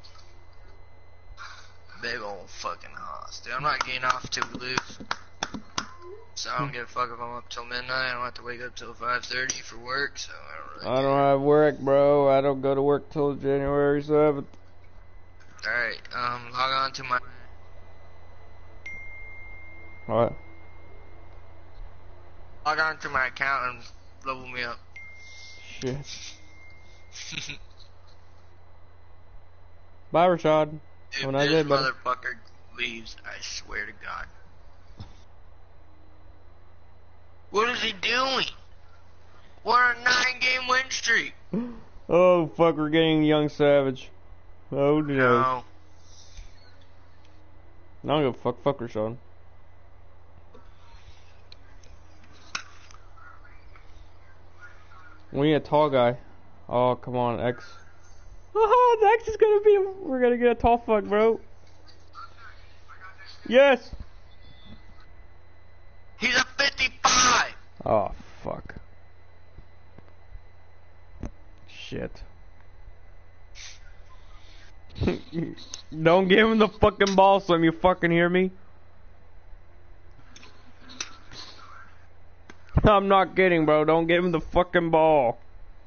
Big old fucking hoss. Dude, I'm not getting off till we lose. So I don't give a fuck if I'm up till midnight. I don't have to wake up till five thirty for work, so I don't really I don't have work, bro. I don't go to work till January seventh. Alright, um, log on to my... What? Log on to my account and level me up. Shit. Bye, Rashad. If Have a nice this day, buddy. motherfucker leaves, I swear to God. What is he doing? We're on a nine game win streak. Oh, fuck, we're getting Young Savage. Oh, no. No. I don't give a fuck. Fuck Rashad. We need a tall guy. Oh, come on, X. Oh, the X is gonna be. We're gonna get a tall fuck, bro. Yes. He's a fifty-five. Oh, fuck. Shit. Don't give him the fucking ball, Slim. You fucking hear me? I'm not kidding, bro. Don't give him the fucking ball.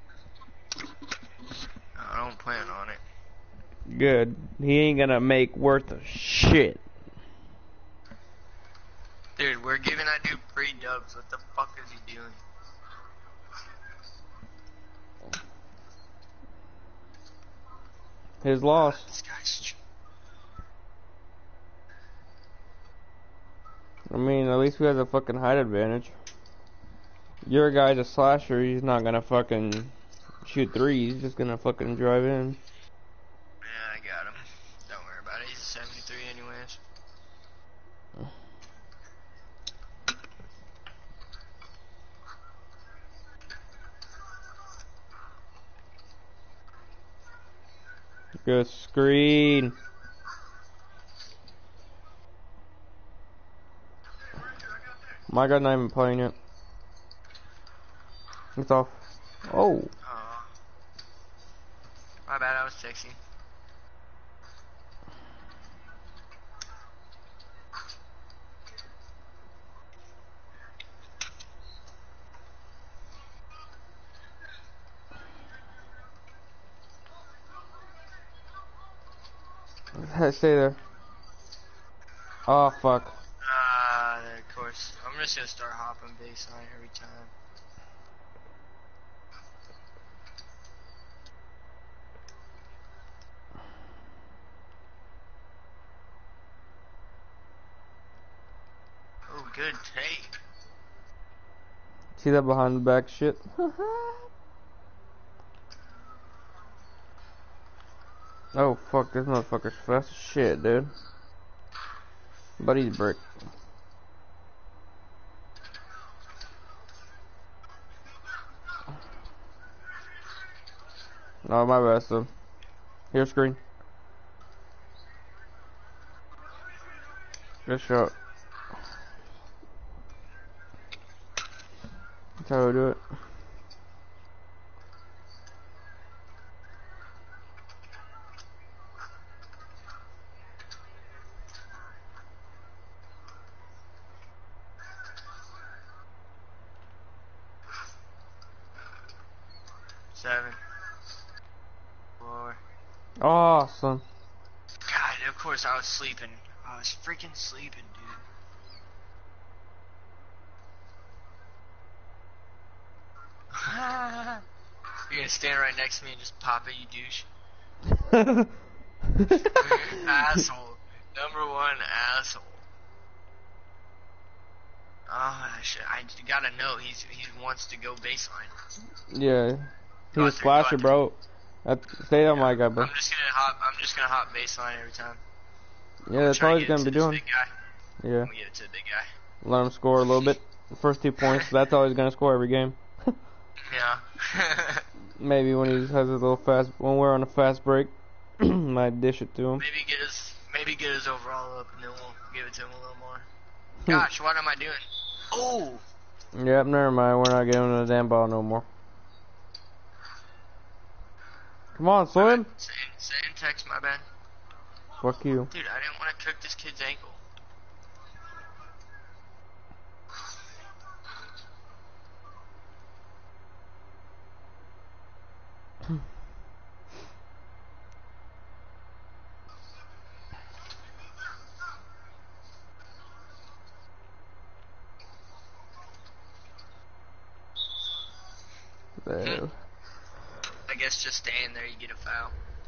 I don't plan on it. Good. He ain't gonna make worth a shit. Dude, we're giving that dude free dubs. What the fuck is he doing? His loss. This guy's... I mean, at least we have the fucking height advantage. Your guy's a slasher. He's not gonna fucking shoot threes. He's just gonna fucking drive in. Yeah, I got him. Don't worry about it. He's a seventy-three anyways. Good screen. My God, not even playing it. It's off. Oh. Oh. My bad, I was texting. Stay there. Oh, fuck. Ah, uh, of course. I'm just gonna start hopping baseline every time. Oh, good take. See that behind the back shit? Oh, fuck, this motherfucker's fast as shit, dude. But he's brick. No, my bad, so. Here, screen. Good shot. That's how we do it. Seven. Four. Awesome. God, of course I was sleeping. I was freaking sleeping, dude. You're gonna stand right next to me and just pop it, you douche. Asshole. Number one asshole. Oh shit! I gotta know he's he wants to go baseline. Yeah. Go He's out there, a go splasher, out bro. That, stay on there. my guy, bro. I'm just gonna hop. I'm just gonna hop baseline every time. Yeah, that's Try all to he's get it gonna be to this doing. big guy. Yeah. I'm gonna get it to the big guy. Let him score a little bit. First two points. That's all he's gonna score every game. Yeah. Maybe when he has a little fast, when we're on a fast break, might dish it to him. maybe get his maybe get his overall up, and then we'll give it to him a little more. Gosh, what am I doing? Oh. Yep, never mind. We're not giving him the damn ball no more. Come on, swim. Send, send text, my bad. Fuck you. Dude, I didn't want to cook this kid's ankle. There. I guess just staying there, you get a foul.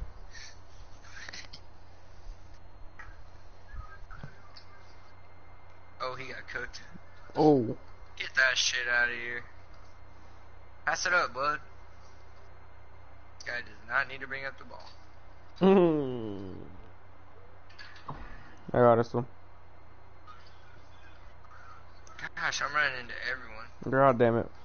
Oh, he got cooked. Oh. Get that shit out of here. Pass it up, bud. This guy does not need to bring up the ball. Mm. I got this one. Gosh, I'm running into everyone. God damn it.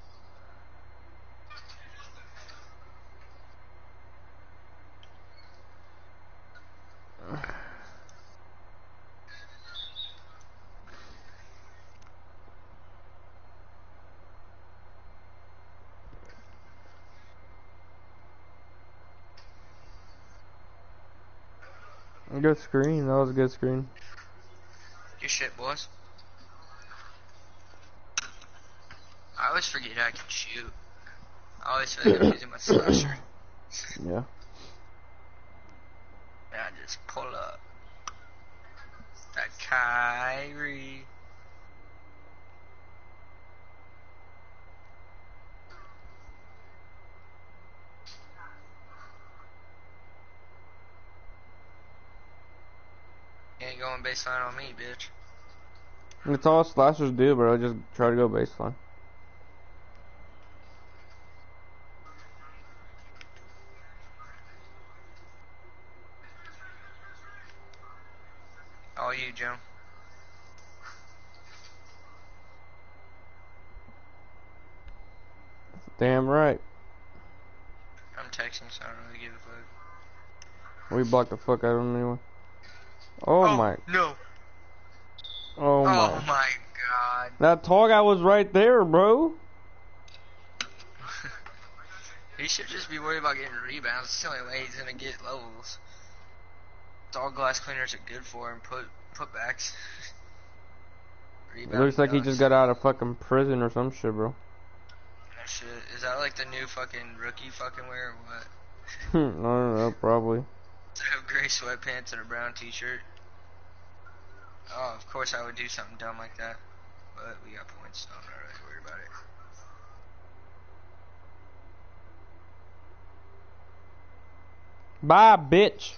Good screen. That was a good screen. Your shit, boys. I always forget I can shoot. I always feel like I'm using my slasher. Yeah. And I just pull up. That Kyrie. You ain't going baseline on me, bitch. It's all slashers do, bro. Just try to go baseline. All you, Joe. Damn right. I'm texting, so I don't really give a fuck. We blocked the fuck out of him anyway. Oh, Oh, my. no. Oh my. Oh my god. That tall guy was right there, bro. He should just be worried about getting rebounds. It's the only way he's gonna get levels. It's all glass cleaners are good for him. Put putbacks. It looks like he just got out of fucking prison or some shit, bro. That shit. Is that like the new fucking rookie fucking wear or what? I don't know, probably. To have gray sweatpants and a brown t-shirt. Oh, of course I would do something dumb like that. But we got points, so I'm not really worried about it. Bye, bitch.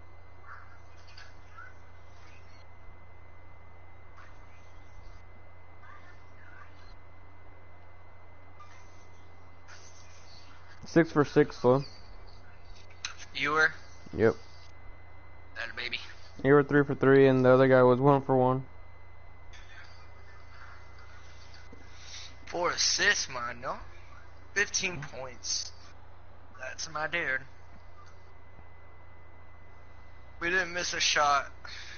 Six for six, though. You were? Yep. That a baby. You were three for three, and the other guy was one for one. Four assists, man, no? Fifteen points. That's my dude. We didn't miss a shot.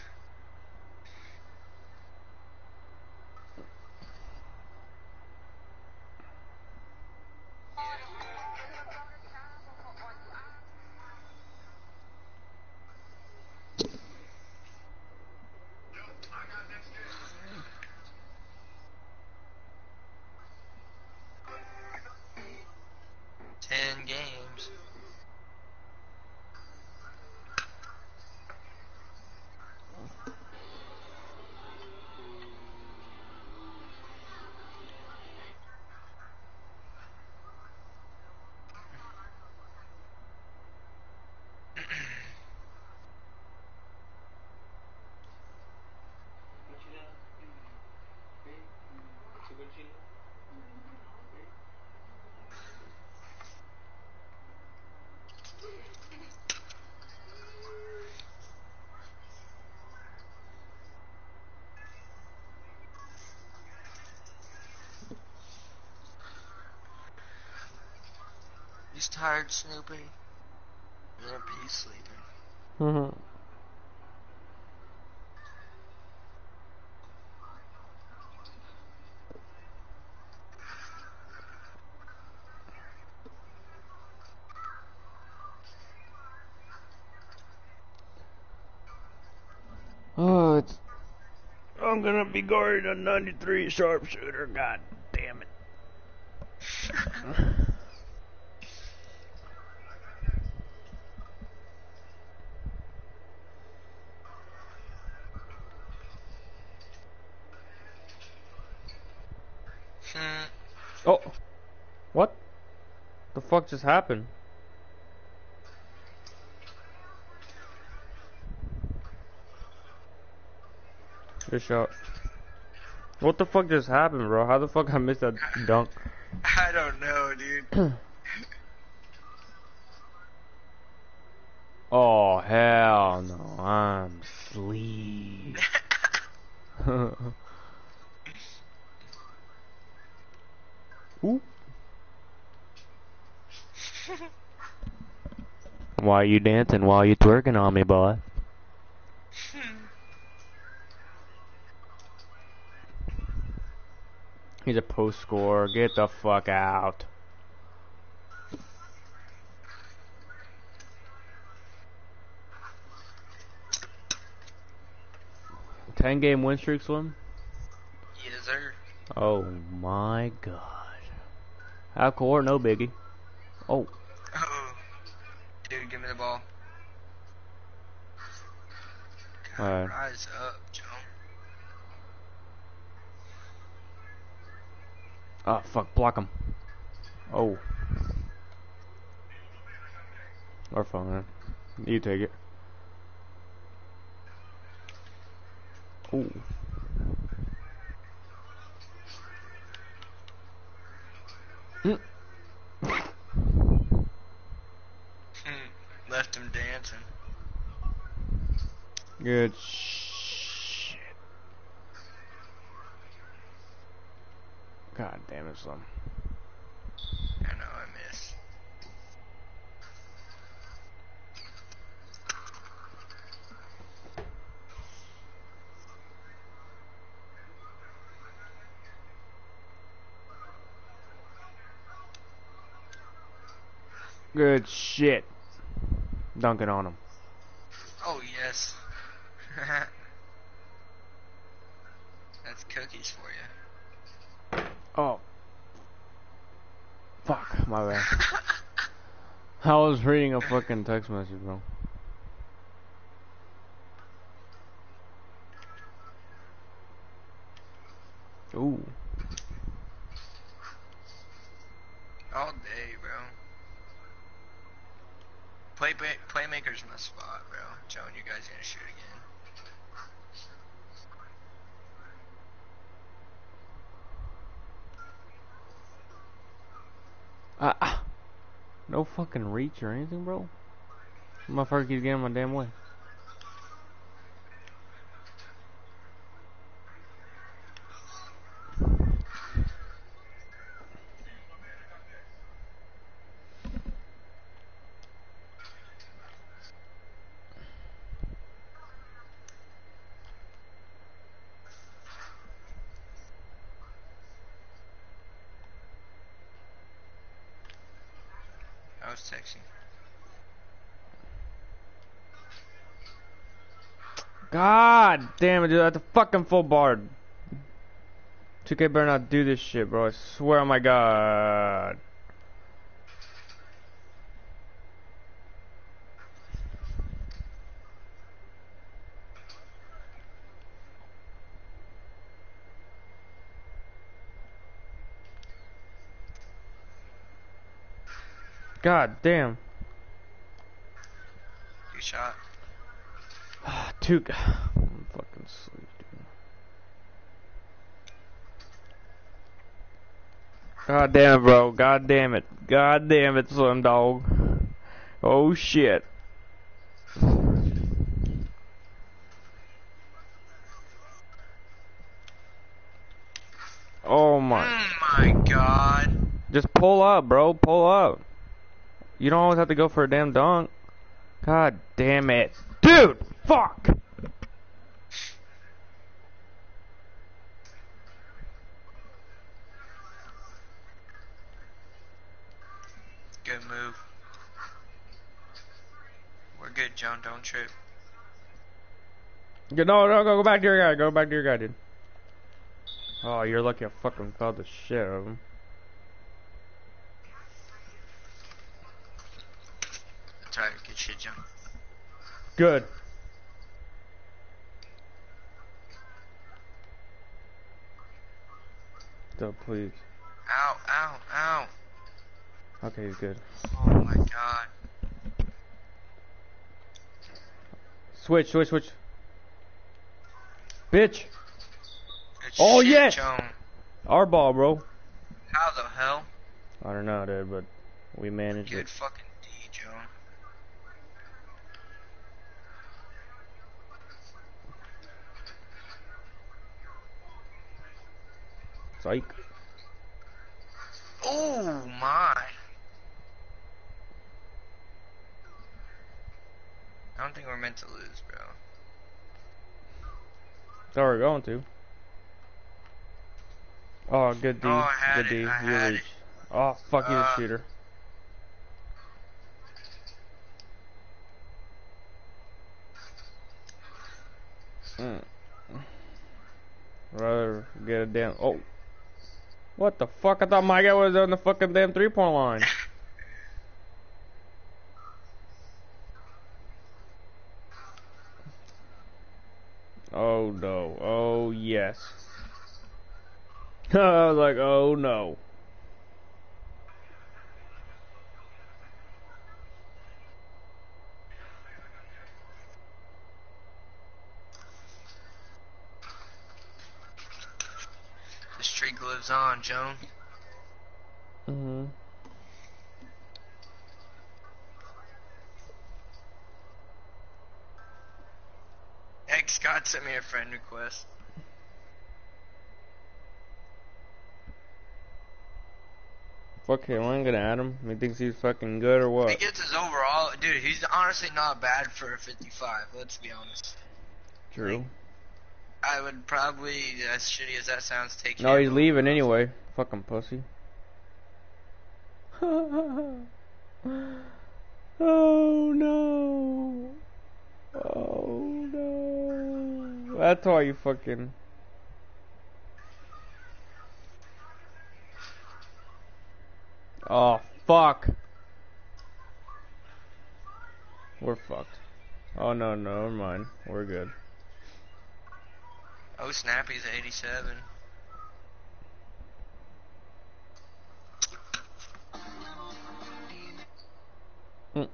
Ten games. He's tired, Snoopy. You're in peace sleeping. Mhm. Oh, it's. I'm gonna be guarding a ninety-three sharpshooter. God damn it. Hmm. Oh, what? The fuck just happened? Good shot. What the fuck just happened, bro? How the fuck I missed that dunk? I don't know, dude. Oh hell no! I'm asleep. Ooh. Why you dancing? Why you twerking on me, boy? He's a post scorer. Get the fuck out. Ten game win streak, Slim? Yes, sir. Oh my god. Half court, no biggie. Oh. Oh. Dude, give me the ball. God, Alright. rise up, Joe. Oh fuck, block him. Oh. Our phone, man. You take it. Ooh. Mm. Left him dancing. Good shit. God damn it, Slim. I know I missed. Good shit. Dunking on him. Oh, yes. That's cookies for you. Oh. Fuck, my bad. I was reading a fucking text message, bro. Ooh. All day, bro. Play playmaker's my spot, bro. Joe, you guys gonna shoot again. Ah, ah. No fucking reach or anything, bro. Motherfucker keeps getting my damn way. I was texting. God damn it, dude. That's a fucking full bar. two K better not do this shit, bro. I swear on my god. God damn. Good shot. two K. I'm fucking sleep, dude. God damn it, bro. God damn it. God damn it, Slim Dog. Oh shit. Oh my. Oh my god. Just pull up, bro. Pull up. You don't always have to go for a damn dunk. God damn it. Dude! Fuck! Good move. We're good, John. Don't trip. No, no, go, go back to your guy. Go back to your guy, dude. Oh, you're lucky I fucking called the shit out of him. That's right. Good shit, John. Good. So please. Ow, ow, ow. Okay, he's good. Oh my god. Switch, switch, switch. Bitch. Good Oh, shit, yes! John. Our ball, bro. How the hell? I don't know, dude, but we managed Good it. fucking D, John. Psych. Oh my. I don't think we're meant to lose, bro. That's how we're going to. Oh, good D. Oh, I had Good it, D. I You had reached. it. Oh, fuck, he's a Uh, shooter. Mm. Rather get a damn. Oh. What the fuck? I thought my guy was on the fucking damn three point line. Oh no. Oh yes. I was like, oh no. The streak lives on, Joan. Mm-hmm. Hey, Scott sent me a friend request. Fuck him. I ain't gonna add him. He thinks he's fucking good or He what? gets his overall. Dude, he's honestly not bad for a fifty-five, let's be honest. True. I would probably, as shitty as that sounds, take No, him he's over leaving Rosen. anyway. Fucking pussy. Oh no. Oh no. That's why you fucking. Oh fuck. We're fucked. Oh no, no, never mind. We're good. Oh, Snappy's at eighty-seven. Mm.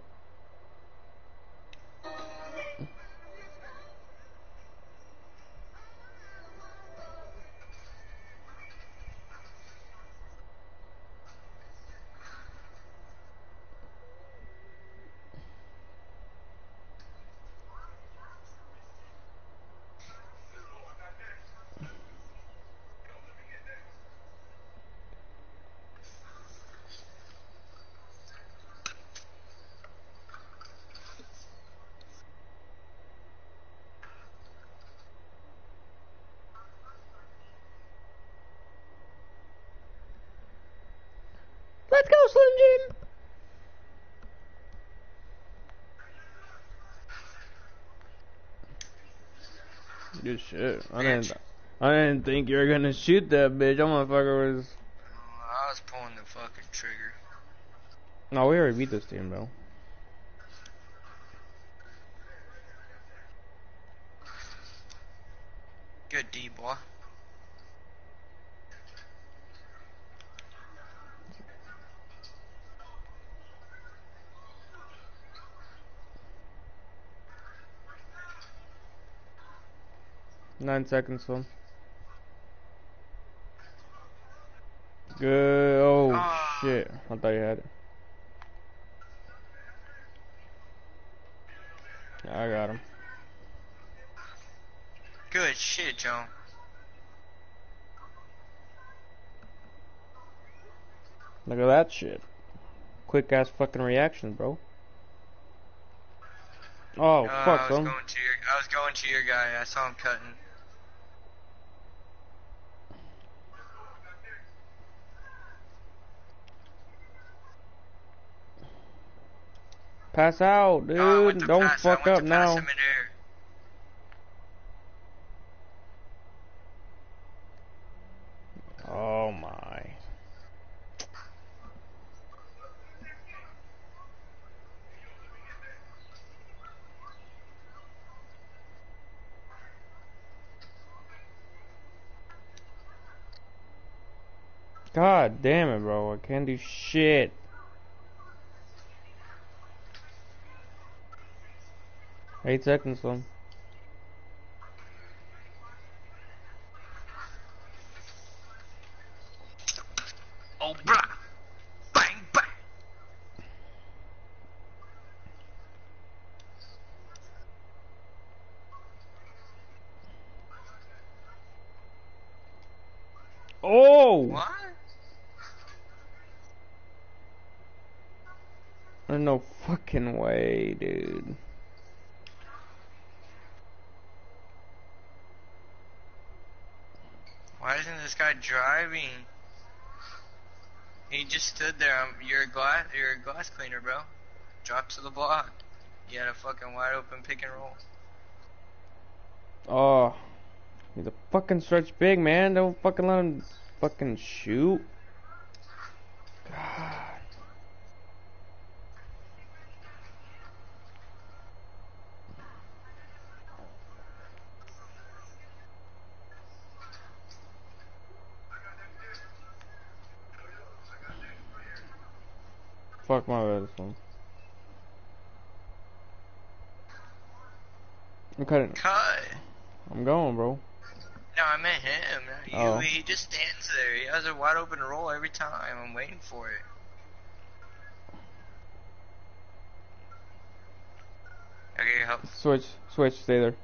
Good shit. I Bitch. didn't. I didn't think you were gonna shoot that bitch. That motherfucker was. Oh, I was pulling the fucking trigger. No, we already beat this team, bro. Good D, boy. Nine seconds, son. Good. Oh Ah. shit! I thought you had it. I got him. Good shit, Joe. Look at that shit. Quick ass fucking reaction, bro. Oh Uh, fuck, I was son. going to your. I was going to your guy. I saw him cutting. Pass out, Oh, I went dude. to Don't pass. fuck I went up to pass now. him in air. Oh my. God damn it, bro. I can't do shit. Eight seconds, son. Oh, brah. Bang, bang. Oh! What? There's no fucking way, dude. Why isn't this guy driving? He just stood there. Um, you're a glass. You're a glass cleaner, bro. Drop to the block. You had a fucking wide open pick and roll. Oh. He's a fucking stretch big, man. Don't fucking let him fucking shoot. God. Fuck my bad, this one. I'm cutting. Cut. I'm going, bro. No, I meant him. Not you. Oh. He just stands there. He has a wide open roll every time. I'm waiting for it. Okay, help. Switch, switch, stay there.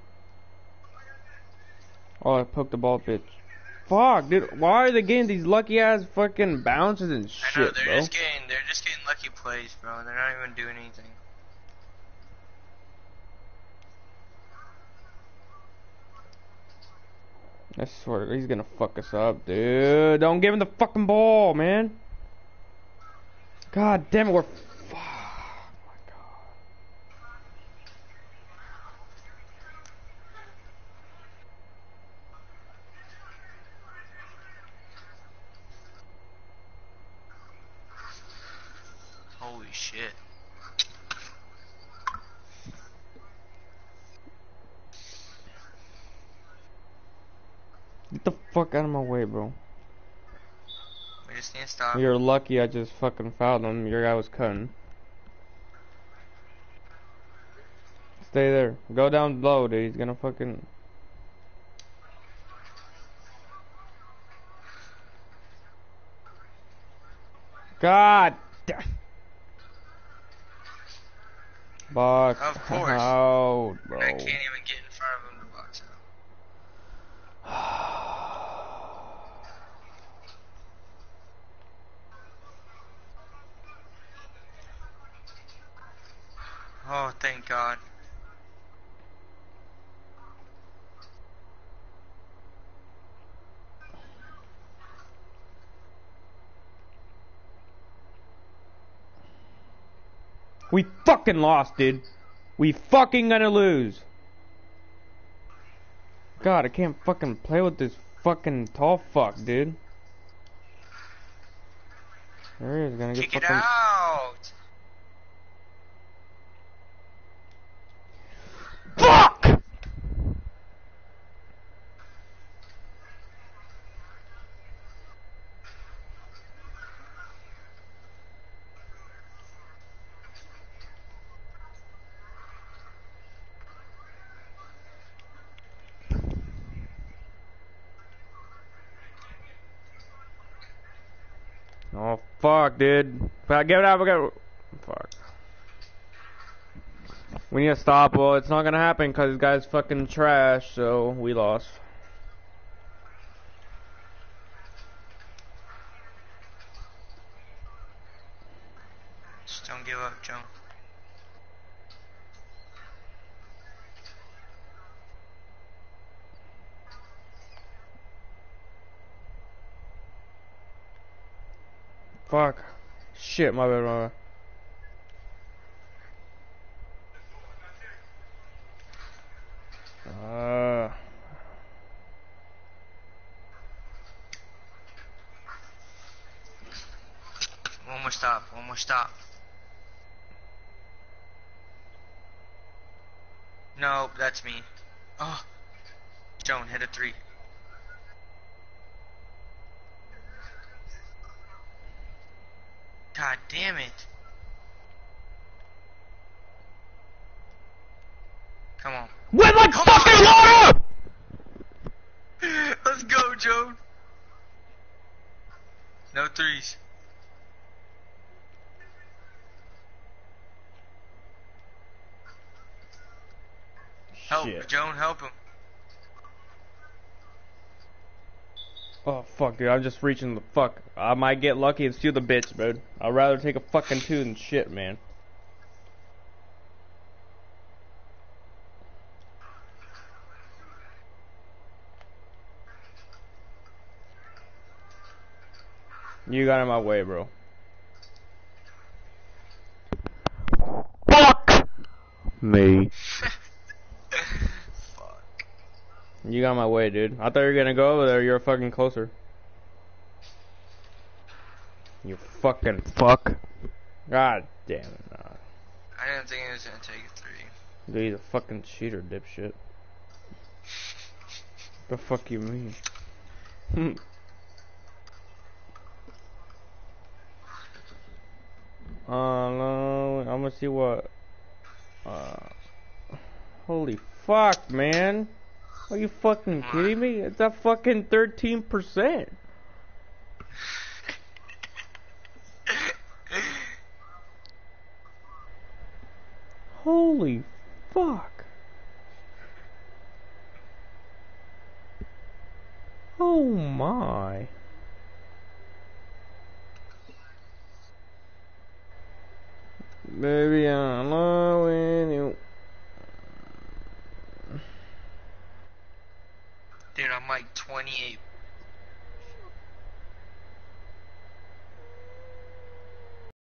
Oh, I poked the ball, bitch. Fuck, dude. Why are they getting these lucky ass fucking bounces and shit, I know they're bro? just getting. They're just getting lucky plays, bro. They're not even doing anything. I swear, he's gonna fuck us up, dude. Don't give him the fucking ball, man. God damn it, we're. Fuck. Oh my God. Holy shit. Get the fuck out of my way, bro. We just need to stop. You're lucky I just fucking fouled him. Your guy was cutting. Stay there. Go down low, dude. He's gonna fucking. God damn. Box Of course. out, bro. I can't even get in front of him to box out. Oh, thank God. We fucking lost, dude. We fucking gonna lose. God, I can't fucking play with this fucking tall fuck, dude. There he is, gonna get Kick it fucking... out! Fuck! Oh, fuck, dude. Fuck, give it up, get fuck. We need to stop. Well, it's not gonna happen because this guy's fucking trash, so we lost. Just don't give up, Joe. Fuck. Shit, my bad, my bad. Uh, One more stop, one more stop. No, that's me. Oh, Joan, hit a three. God damn it. Come on. with my Come fucking water! Let's go, Joan. No threes. Help, Shit. Joan, help him. Oh fuck, dude, I'm just reaching the fuck. I might get lucky and steal the bitch, dude. I'd rather take a fucking two than shit, man. You got in my way, bro. Fuck me. Fuck. You got in my way, dude. I thought you were gonna go over there. You're fucking closer. You fucking fuck. God damn it, nah. I didn't think he was gonna take a three. Dude, he's a fucking cheater, dipshit. The fuck you mean? Uh, no, I'm gonna see what. Uh, holy fuck, man! Are you fucking kidding me? It's a fucking thirteen percent. Holy fuck! Oh my! Baby, I'm loving you. Dude, I'm like twenty-eight